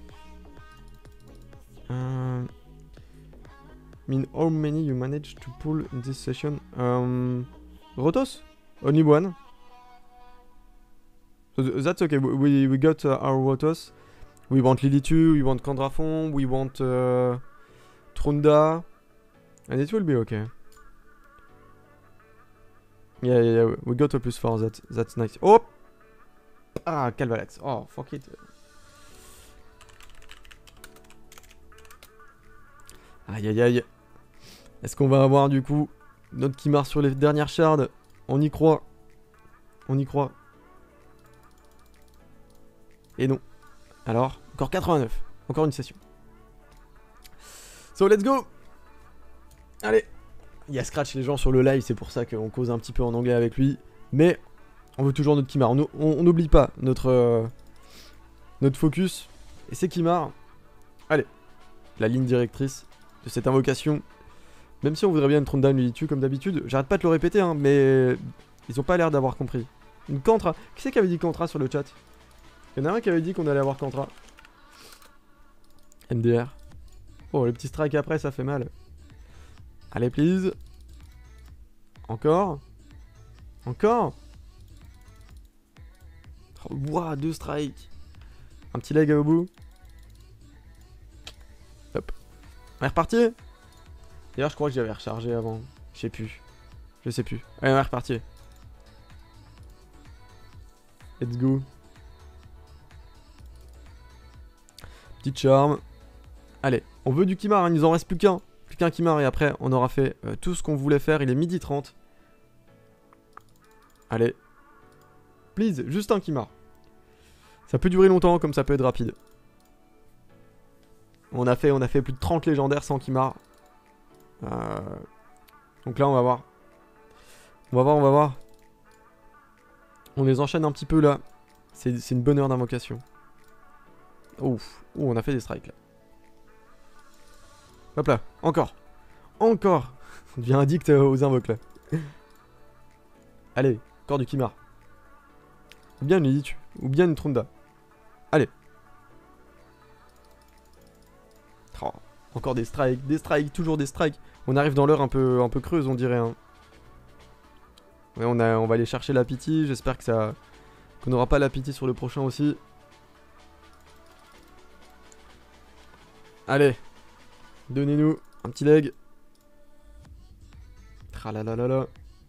Um, mean how many you managed to pull in this session? Um, rotos? Only one. So th that's okay. We we got uh, our rotos. We want Lilitu, we want Candrafon, we want uh, Trunda, and it will be okay. Yeah, yeah, yeah, we got a plus four, that, that's nice. Oh! Ah, Calvalax. Oh, fuck it. Aïe, aïe, aïe. Est-ce qu'on va avoir, du coup, notre Kimar sur les dernières shards? On y croit. On y croit. Et non. Alors, encore quatre-vingt-neuf. Encore une session. So, let's go! Allez! Il y a Scratch les gens sur le live, c'est pour ça qu'on cause un petit peu en anglais avec lui. Mais, on veut toujours notre Kimar. On n'oublie pas notre, euh, notre focus. Et c'est Kimar. Allez. La ligne directrice de cette invocation. Même si on voudrait bien une Trunda, une Lilitu comme d'habitude. J'arrête pas de le répéter, hein, mais ils ont pas l'air d'avoir compris. Une Cantra. Qui c'est qui avait dit Cantra sur le chat? Il y en a un qui avait dit qu'on allait avoir Cantra. M D R. Oh, le petit strike après, ça fait mal. Allez, please. Encore. Encore. Oh, wow, deux strikes. Un petit leg au bout. Hop. On est reparti. D'ailleurs, je crois que j'avais rechargé avant. Je sais plus. Je sais plus. Allez, on est reparti. Let's go. Petite charme. Allez, on veut du Kimar, hein, il nous en reste plus qu'un. Plus qu'un Kimar et après on aura fait euh, tout ce qu'on voulait faire. Il est midi trente. Allez. Please, juste un Kimar. Ça peut durer longtemps comme ça peut être rapide. On a fait, on a fait plus de trente légendaires sans Kimar. Euh... Donc là on va voir. On va voir, on va voir. On les enchaîne un petit peu là. C'est une bonne heure d'invocation. Ouf. Ouh, on a fait des strikes là. Hop là, encore. Encore. On devient addict aux invoques là. Allez, encore du Kimar. Ou bien une Lilitu. Ou bien une Trunda. Allez. Oh, encore des strikes, des strikes, toujours des strikes. On arrive dans l'heure un peu, un peu creuse on dirait. Hein. Ouais, on, a, on va aller chercher la pitié. J'espère que ça, qu'on n'aura pas la pitié sur le prochain aussi. Allez. Donnez-nous un petit leg. Tralalalala.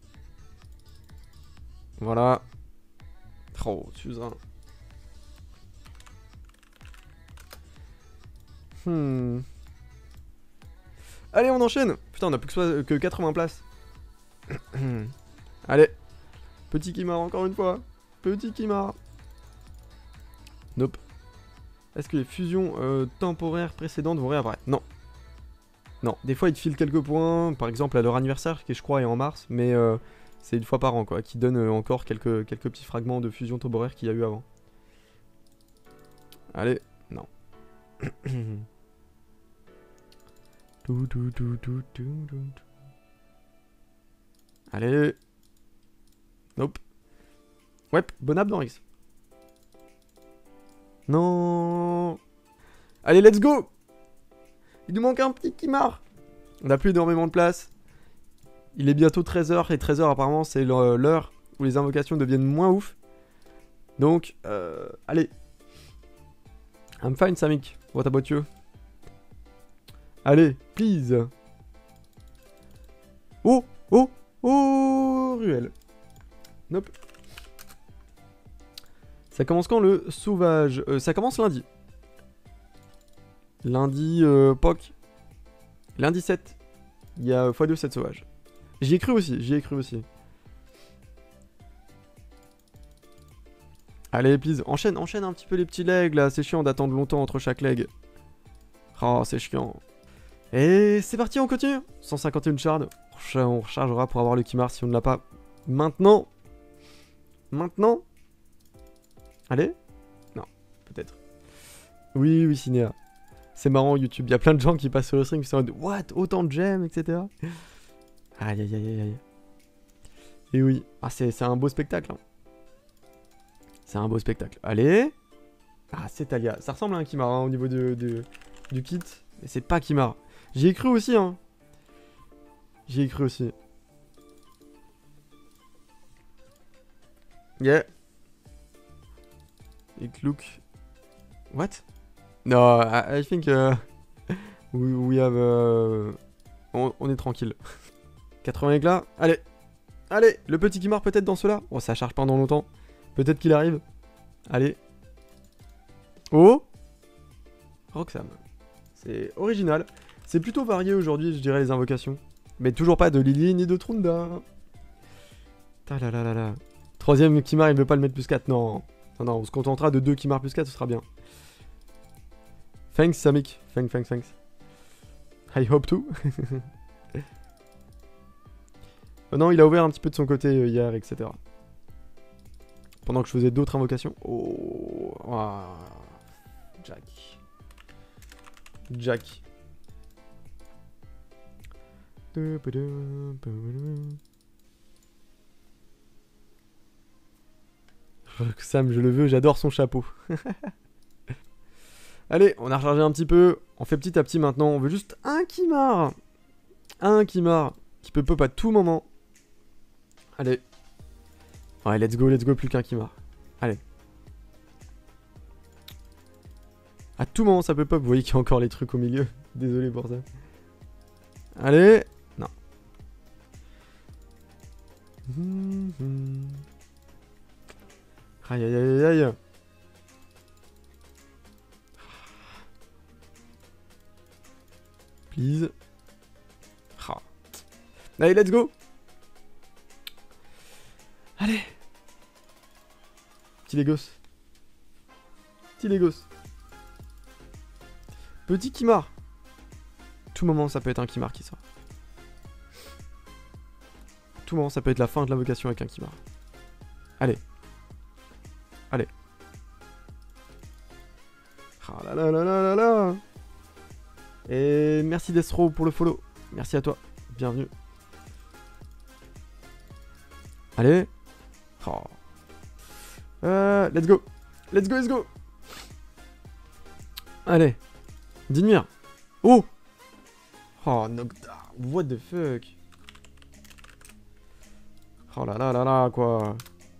Voilà. Oh, Suzanne. Hmm. Allez, on enchaîne. Putain, on a plus que, que quatre-vingts places. Allez. Petit Kimar encore une fois. Petit Kimar. Nope. Est-ce que les fusions euh, temporaires précédentes vont réapparaître? Non. Non, des fois ils te filent quelques points, par exemple à leur anniversaire, qui je crois est en mars, mais euh, c'est une fois par an quoi, qui donne euh, encore quelques, quelques petits fragments de fusion temporaire qu'il y a eu avant. Allez, non. Allez. Nope. Ouais, bon ab dans X. Non. Allez, let's go. Il nous manque un petit Kimar. On n'a plus énormément de place. Il est bientôt treize heures et treize heures apparemment c'est l'heure où les invocations deviennent moins ouf. Donc, euh, allez. I'm fine, Samik. What about you? Allez, please. Oh, oh, oh, Ruelle. Nope. Ça commence quand le sauvage? euh, Ça commence lundi. Lundi, euh, P O C. Lundi sept. Il y a fois deux sept sauvages. J'y ai cru aussi, j'y ai cru aussi. Allez, please, enchaîne, enchaîne un petit peu les petits legs là. C'est chiant d'attendre longtemps entre chaque leg. Oh, c'est chiant. Et c'est parti, on continue. cent cinquante et un shards. On rechargera pour avoir le Kimar si on ne l'a pas maintenant. Maintenant. Allez. Non, peut-être. Oui, oui, Cinéa. C'est marrant, YouTube. Il y a plein de gens qui passent sur le stream qui sont en mode what, autant de gemmes, et cetera. Aïe, aïe, aïe, aïe. Et oui. Ah, c'est un beau spectacle. Hein. C'est un beau spectacle. Allez. Ah, c'est Talia. Ça ressemble à un Kimar hein, au niveau de, de, du kit. Mais c'est pas Kimar. J'y ai cru aussi, hein. J'y ai cru aussi. Yeah. It look... What? No, I, I think... Uh, we, we have... Uh, on, on est tranquille. quatre-vingts éclats. Allez. Allez. Le petit Kimar peut-être dans cela. Oh, ça charge pendant longtemps. Peut-être qu'il arrive. Allez. Oh. Roxam. C'est original. C'est plutôt varié aujourd'hui, je dirais, les invocations. Mais toujours pas de Lily ni de Trunda. Talalalala. Troisième Kimar, il veut pas le mettre plus quatre. Non. Non, non, on se contentera de deux Kimar plus quatre, ce sera bien. Thanks, Samik. Thanks, thanks, thanks. I hope to. Oh non, il a ouvert un petit peu de son côté euh, hier, et cetera. Pendant que je faisais d'autres invocations. Oh. Oh. Jack. Jack. Sam, je le veux, j'adore son chapeau. Allez, on a rechargé un petit peu. On fait petit à petit maintenant. On veut juste un Kimar. Un Kimar qui peut pop à tout moment. Allez. Ouais, let's go, let's go, plus qu'un Kimar. Allez. À tout moment ça peut pop. Vous voyez qu'il y a encore les trucs au milieu. Désolé pour ça. Allez. Non. Aïe aïe aïe aïe. Please. Ah. Allez, let's go. Allez. Petit Legos. Petit Legos. Petit Kimar. Tout moment, ça peut être un Kimar qui sort. Tout moment, ça peut être la fin de l'invocation avec un Kimar. Allez. Allez. Ah là là là là là là. Et merci Destro pour le follow. Merci à toi. Bienvenue. Allez. Oh. Euh, let's go. Let's go, let's go. Allez. Dinmir. Oh. Oh, Noctar. What the fuck. Oh là là là là, quoi.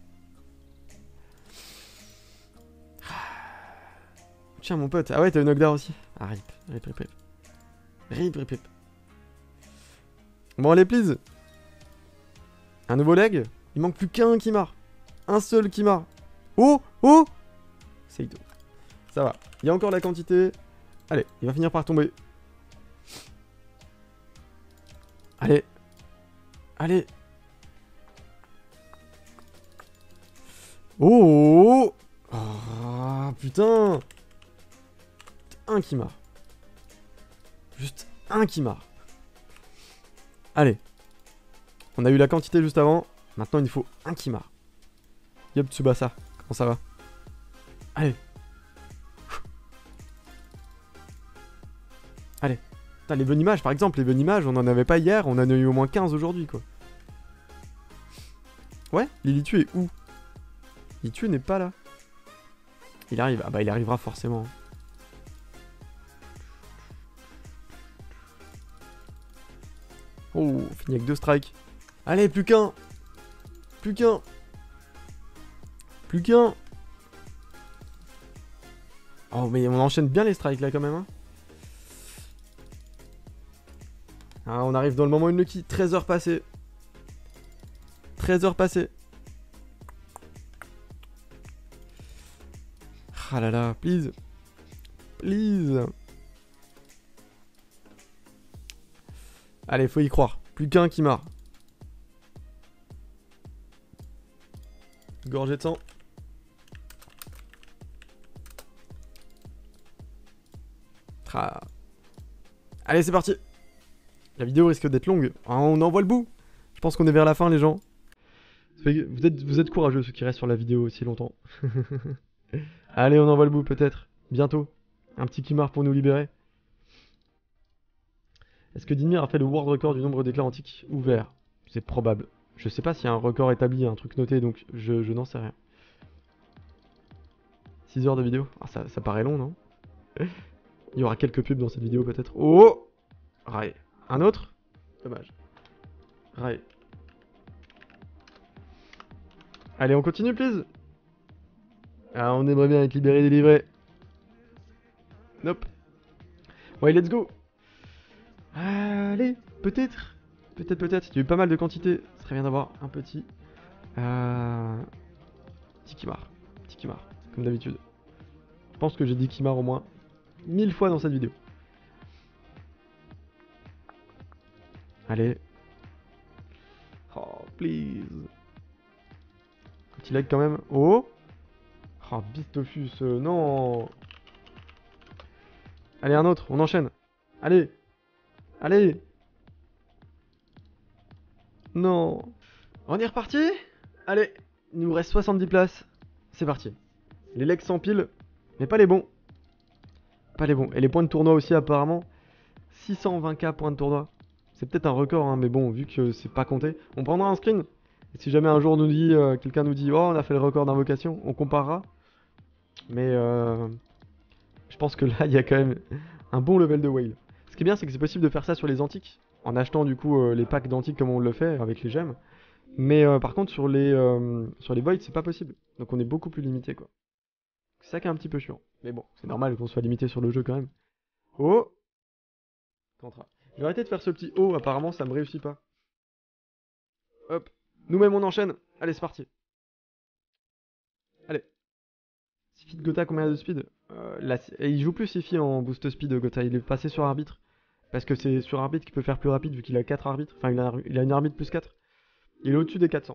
Tiens, mon pote. Ah ouais, t'as eu Noctar aussi. Ah, rip. Rip, rip, rip. Rip, rip, rip. Bon, allez, please. Un nouveau leg. Il manque plus qu'un Kimar. Un seul Kimar. Oh, oh. Seito. Ça va. Il y a encore la quantité. Allez, il va finir par tomber. Allez. Allez. Oh. Oh, putain. Un Kimar. Juste un Kimar. Allez. On a eu la quantité juste avant. Maintenant, il nous faut un Kimar. Yop, Tsubasa. Comment ça va? Allez. Allez. Putain, les venimages, par exemple. Les venimages, on en avait pas hier. On en a eu au moins quinze aujourd'hui, quoi. Ouais, Lilitu est où? Lilitu n'est pas là. Il arrive. Ah bah, il arrivera forcément. Oh, fini avec deux strikes. Allez, plus qu'un. Plus qu'un. Plus qu'un. Oh, mais on enchaîne bien les strikes là quand même. Hein. Ah, on arrive dans le moment unlucky. treize heures passées. treize heures passées. Ah là là, please. Please. Allez, faut y croire. Plus qu'un qui marre. Gorgée de sang. Ah. Allez, c'est parti. La vidéo risque d'être longue. Ah, on en voit le bout. Je pense qu'on est vers la fin, les gens. Vous êtes, vous êtes courageux, ceux qui restent sur la vidéo aussi longtemps. Allez, on en voit le bout, peut-être. Bientôt. Un petit Kimar pour nous libérer. Est-ce que Dynmir a fait le world record du nombre d'éclairs antiques ouverts? C'est probable. Je sais pas s'il y a un record établi, un truc noté, donc je, je n'en sais rien. six heures de vidéo. Ah, ça, ça paraît long, non? Il y aura quelques pubs dans cette vidéo, peut-être. Oh! Rai. Un autre? Dommage. Rai. Allez, on continue, please. Ah, on aimerait bien être libéré, délivré. Nope. Ouais, let's go. Allez, peut-être. Peut-être, peut-être. Il y a eu pas mal de quantité. Ce serait bien d'avoir un petit... Euh... Petit Kimar. Petit Kimar, comme d'habitude. Je pense que j'ai dit Kimar au moins mille fois dans cette vidéo. Allez. Oh, please. Petit lag quand même. Oh. Oh, Bistofus, euh, non. Allez, un autre, on enchaîne. Allez. Allez. Non. On est reparti. Allez, il nous reste soixante-dix places. C'est parti. Les legs s'empilent, mais pas les bons. Pas les bons. Et les points de tournoi aussi, apparemment. six cent vingt K points de tournoi. C'est peut-être un record, hein, mais bon, vu que c'est pas compté. On prendra un screen. Et si jamais un jour nous dit, euh, quelqu'un nous dit, oh, on a fait le record d'invocation, on comparera. Mais euh, je pense que là, il y a quand même un bon level de whale. Ce qui est bien, c'est que c'est possible de faire ça sur les antiques. En achetant du coup euh, les packs d'antiques comme on le fait avec les gemmes. Mais euh, par contre, sur les, euh, sur les voids, c'est pas possible. Donc on est beaucoup plus limité, quoi. C'est ça qui est un petit peu chiant. Mais bon, c'est normal qu'on soit limité sur le jeu quand même. Oh! Contra. Je vais arrêter de faire ce petit oh, apparemment ça me réussit pas. Hop. Nous-mêmes on enchaîne. Allez, c'est parti. Allez. Sifi de Gotha, combien de speed euh, là, et il joue plus Sifi en boost speed Gotha. Il est passé sur arbitre. Parce que c'est sur arbitre qu'il peut faire plus rapide vu qu'il a quatre arbitres. Enfin, il a, il a une arbitre plus quatre. Il est au-dessus des quatre cents.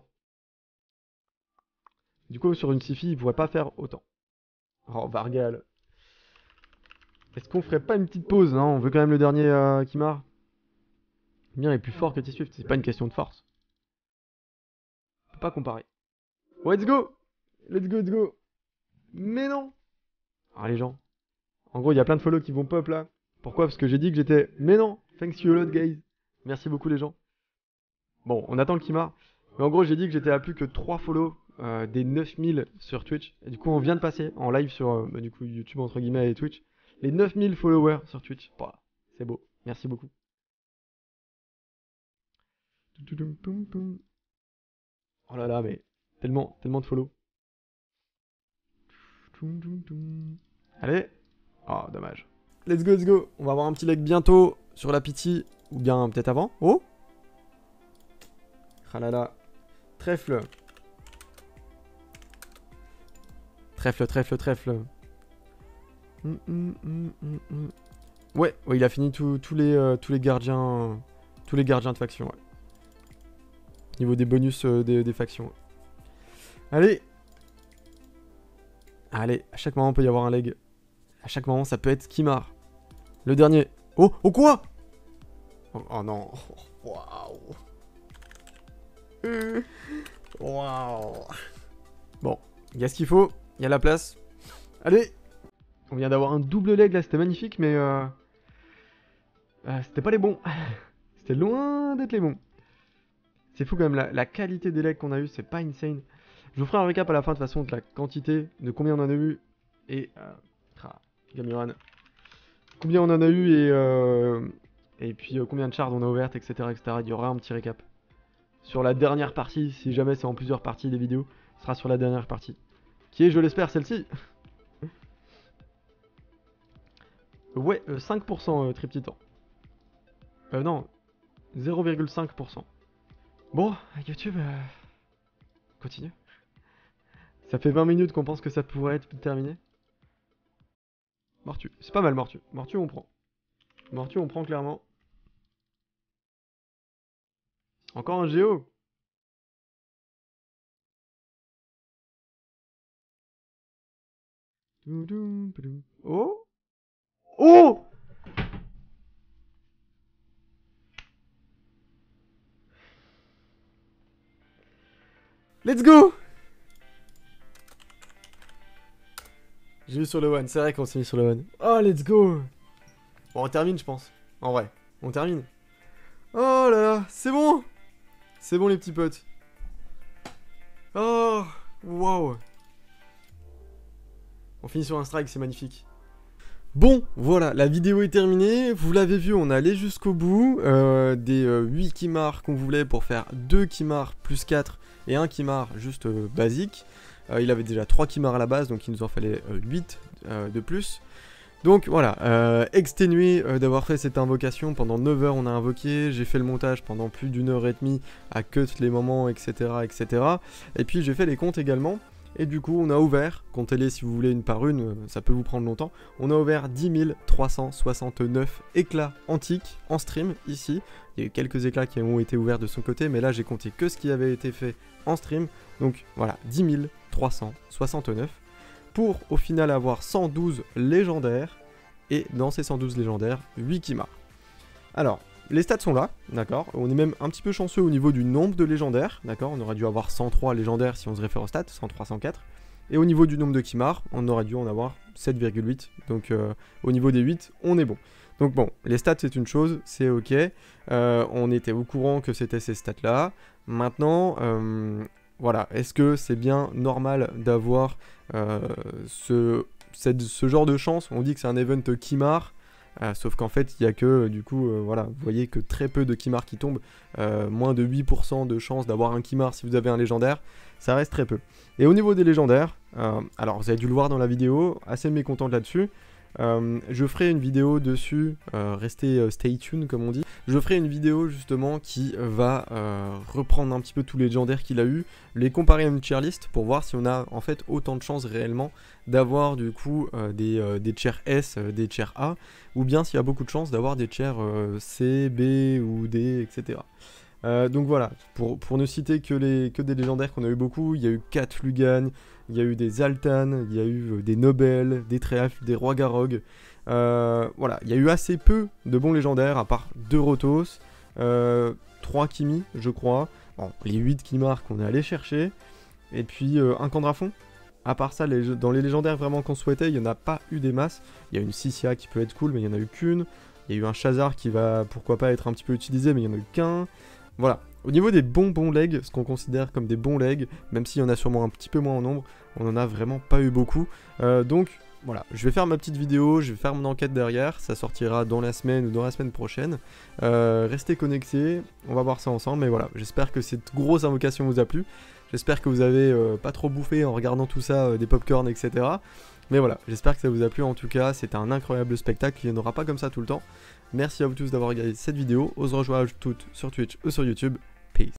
Du coup, sur une Sifi, il pourrait pas faire autant. Oh, Vargal. Est-ce qu'on ferait pas une petite pause? Non, on veut quand même le dernier euh, Kimar. Mir est plus fort que T-Swift, c'est pas une question de force. On peut pas comparer. Let's go! Let's go, let's go! Mais non! Ah, les gens. En gros, il y a plein de follow qui vont pop là. Pourquoi? Parce que j'ai dit que j'étais... Mais non! Thanks you a lot, guys. Merci beaucoup, les gens. Bon, on attend le Kimar. Mais en gros, j'ai dit que j'étais à plus que trois follow euh, des neuf mille sur Twitch. Et du coup, on vient de passer en live sur euh, bah, du coup, YouTube, entre guillemets, et Twitch. Les neuf mille followers sur Twitch. Bah, c'est beau. Merci beaucoup. Oh là là, mais tellement, tellement de follow. Allez. Oh, dommage. Let's go, let's go. On va avoir un petit leg bientôt sur la pitié. Ou bien peut-être avant. Oh. Ah là là. Trèfle. Trèfle, trèfle, trèfle. Mm, mm, mm, mm, mm. Ouais, ouais, il a fini tous les, euh, tous les gardiens. Euh, tous les gardiens de faction, ouais. Niveau des bonus euh, des, des factions. Ouais. Allez. Allez, à chaque moment, il peut y avoir un leg. À chaque moment, ça peut être Kimar. Le dernier. Oh, oh quoi? Oh, oh non. Waouh. Waouh. Bon, il y a ce qu'il faut. Il y a la place. Allez. On vient d'avoir un double leg là, c'était magnifique, mais euh... euh, c'était pas les bons. C'était loin d'être les bons. C'est fou quand même, la, la qualité des legs qu'on a eu, c'est pas insane. Je vous ferai un récap à la fin de toute façon de la quantité, de combien on en a eu. Et... Euh... Ah, Gamiran. Combien on en a eu et, euh... Et puis euh, combien de shards on a ouvertes, et cetera, et cetera. Il y aura un petit récap. Sur la dernière partie, si jamais c'est en plusieurs parties des vidéos, ce sera sur la dernière partie. Qui est, je l'espère, celle-ci. Ouais, euh, cinq pour cent euh, Triptitan. Euh, non, zéro virgule cinq pour cent. Bon, YouTube, euh, continue. Ça fait vingt minutes qu'on pense que ça pourrait être terminé. Mortu, c'est pas mal Mortu. Mortu on prend. Mortu on prend clairement. Encore un Géo. Oh. Oh. Let's go. J'ai vu sur le one, c'est vrai qu'on s'est mis sur le one. Oh, let's go. Bon, on termine, je pense. En vrai, on termine. Oh là là, c'est bon. C'est bon, les petits potes. Oh, waouh. On finit sur un strike, c'est magnifique. Bon, voilà, la vidéo est terminée. Vous l'avez vu, on est allé jusqu'au bout. Euh, des euh, huit Kimars qu'on voulait pour faire deux Kimars plus quatre et un Kimar juste euh, basique. Euh, il avait déjà trois Kimars à la base, donc il nous en fallait euh, huit euh, de plus. Donc voilà, euh, exténué euh, d'avoir fait cette invocation. Pendant neuf heures on a invoqué, j'ai fait le montage pendant plus d'une heure et demie à cut les moments, et cetera, et cetera. Et puis j'ai fait les comptes également. Et du coup on a ouvert, comptez-les si vous voulez une par une, ça peut vous prendre longtemps. On a ouvert dix mille trois cent soixante-neuf éclats antiques en stream ici. Il y a eu quelques éclats qui ont été ouverts de son côté, mais là j'ai compté que ce qui avait été fait en stream. Donc voilà, dix mille trois cent soixante-neuf. Pour au final avoir cent douze légendaires, et dans ces cent douze légendaires, huit Kimars. Alors, les stats sont là, d'accord. On est même un petit peu chanceux au niveau du nombre de légendaires, d'accord. On aurait dû avoir cent trois légendaires si on se réfère aux stats, cent trois, cent quatre. Et au niveau du nombre de Kimars, on aurait dû en avoir sept virgule huit. Donc euh, au niveau des huit, on est bon. Donc bon, les stats c'est une chose, c'est ok. Euh, on était au courant que c'était ces stats là. Maintenant... Euh, Voilà, est-ce que c'est bien normal d'avoir euh, ce, cette, ce genre de chance? On dit que c'est un event Kimar, euh, sauf qu'en fait, il n'y a que, du coup, euh, voilà, vous voyez que très peu de Kimar qui tombent, euh, moins de huit pour cent de chance d'avoir un Kimar si vous avez un légendaire, ça reste très peu. Et au niveau des légendaires, euh, alors vous avez dû le voir dans la vidéo, assez mécontent là-dessus. Euh, je ferai une vidéo dessus, euh, restez euh, stay tuned comme on dit. Je ferai une vidéo justement qui va euh, reprendre un petit peu tous les légendaires qu'il a eu, les comparer à une tier list pour voir si on a en fait autant de chances réellement d'avoir du coup euh, des, euh, des tiers S, euh, des tiers A, ou bien s'il y a beaucoup de chances d'avoir des tiers euh, C, B ou D, et cetera. Euh, donc voilà, pour, pour ne citer que, les, que des légendaires qu'on a eu beaucoup, il y a eu quatre Lugan, il y a eu des Zaltan, il y a eu euh, des Nobel, des Trèfles, des Rois Garog. Euh, voilà, il y a eu assez peu de bons légendaires, à part deux Rotos, euh, trois Kimi, je crois, bon, les huit Kimars qu'on est allé chercher, et puis euh, un Candrafon. À part ça, les, dans les légendaires vraiment qu'on souhaitait, il n'y en a pas eu des masses. Il y a une Sissia qui peut être cool, mais il n'y en a eu qu'une. Il y a eu un Chazar qui va, pourquoi pas, être un petit peu utilisé, mais il n'y en a eu qu'un. Voilà. Au niveau des bons bons legs, ce qu'on considère comme des bons legs, même s'il y en a sûrement un petit peu moins en nombre, on en a vraiment pas eu beaucoup. Euh, donc voilà, je vais faire ma petite vidéo, je vais faire mon enquête derrière, ça sortira dans la semaine ou dans la semaine prochaine. Euh, restez connectés, on va voir ça ensemble, mais voilà, j'espère que cette grosse invocation vous a plu. J'espère que vous avez euh, pas trop bouffé en regardant tout ça, euh, des popcorn, et cetera. Mais voilà, j'espère que ça vous a plu en tout cas, c'était un incroyable spectacle, il n'y en aura pas comme ça tout le temps. Merci à vous tous d'avoir regardé cette vidéo, on se rejoint toutes sur Twitch ou sur YouTube.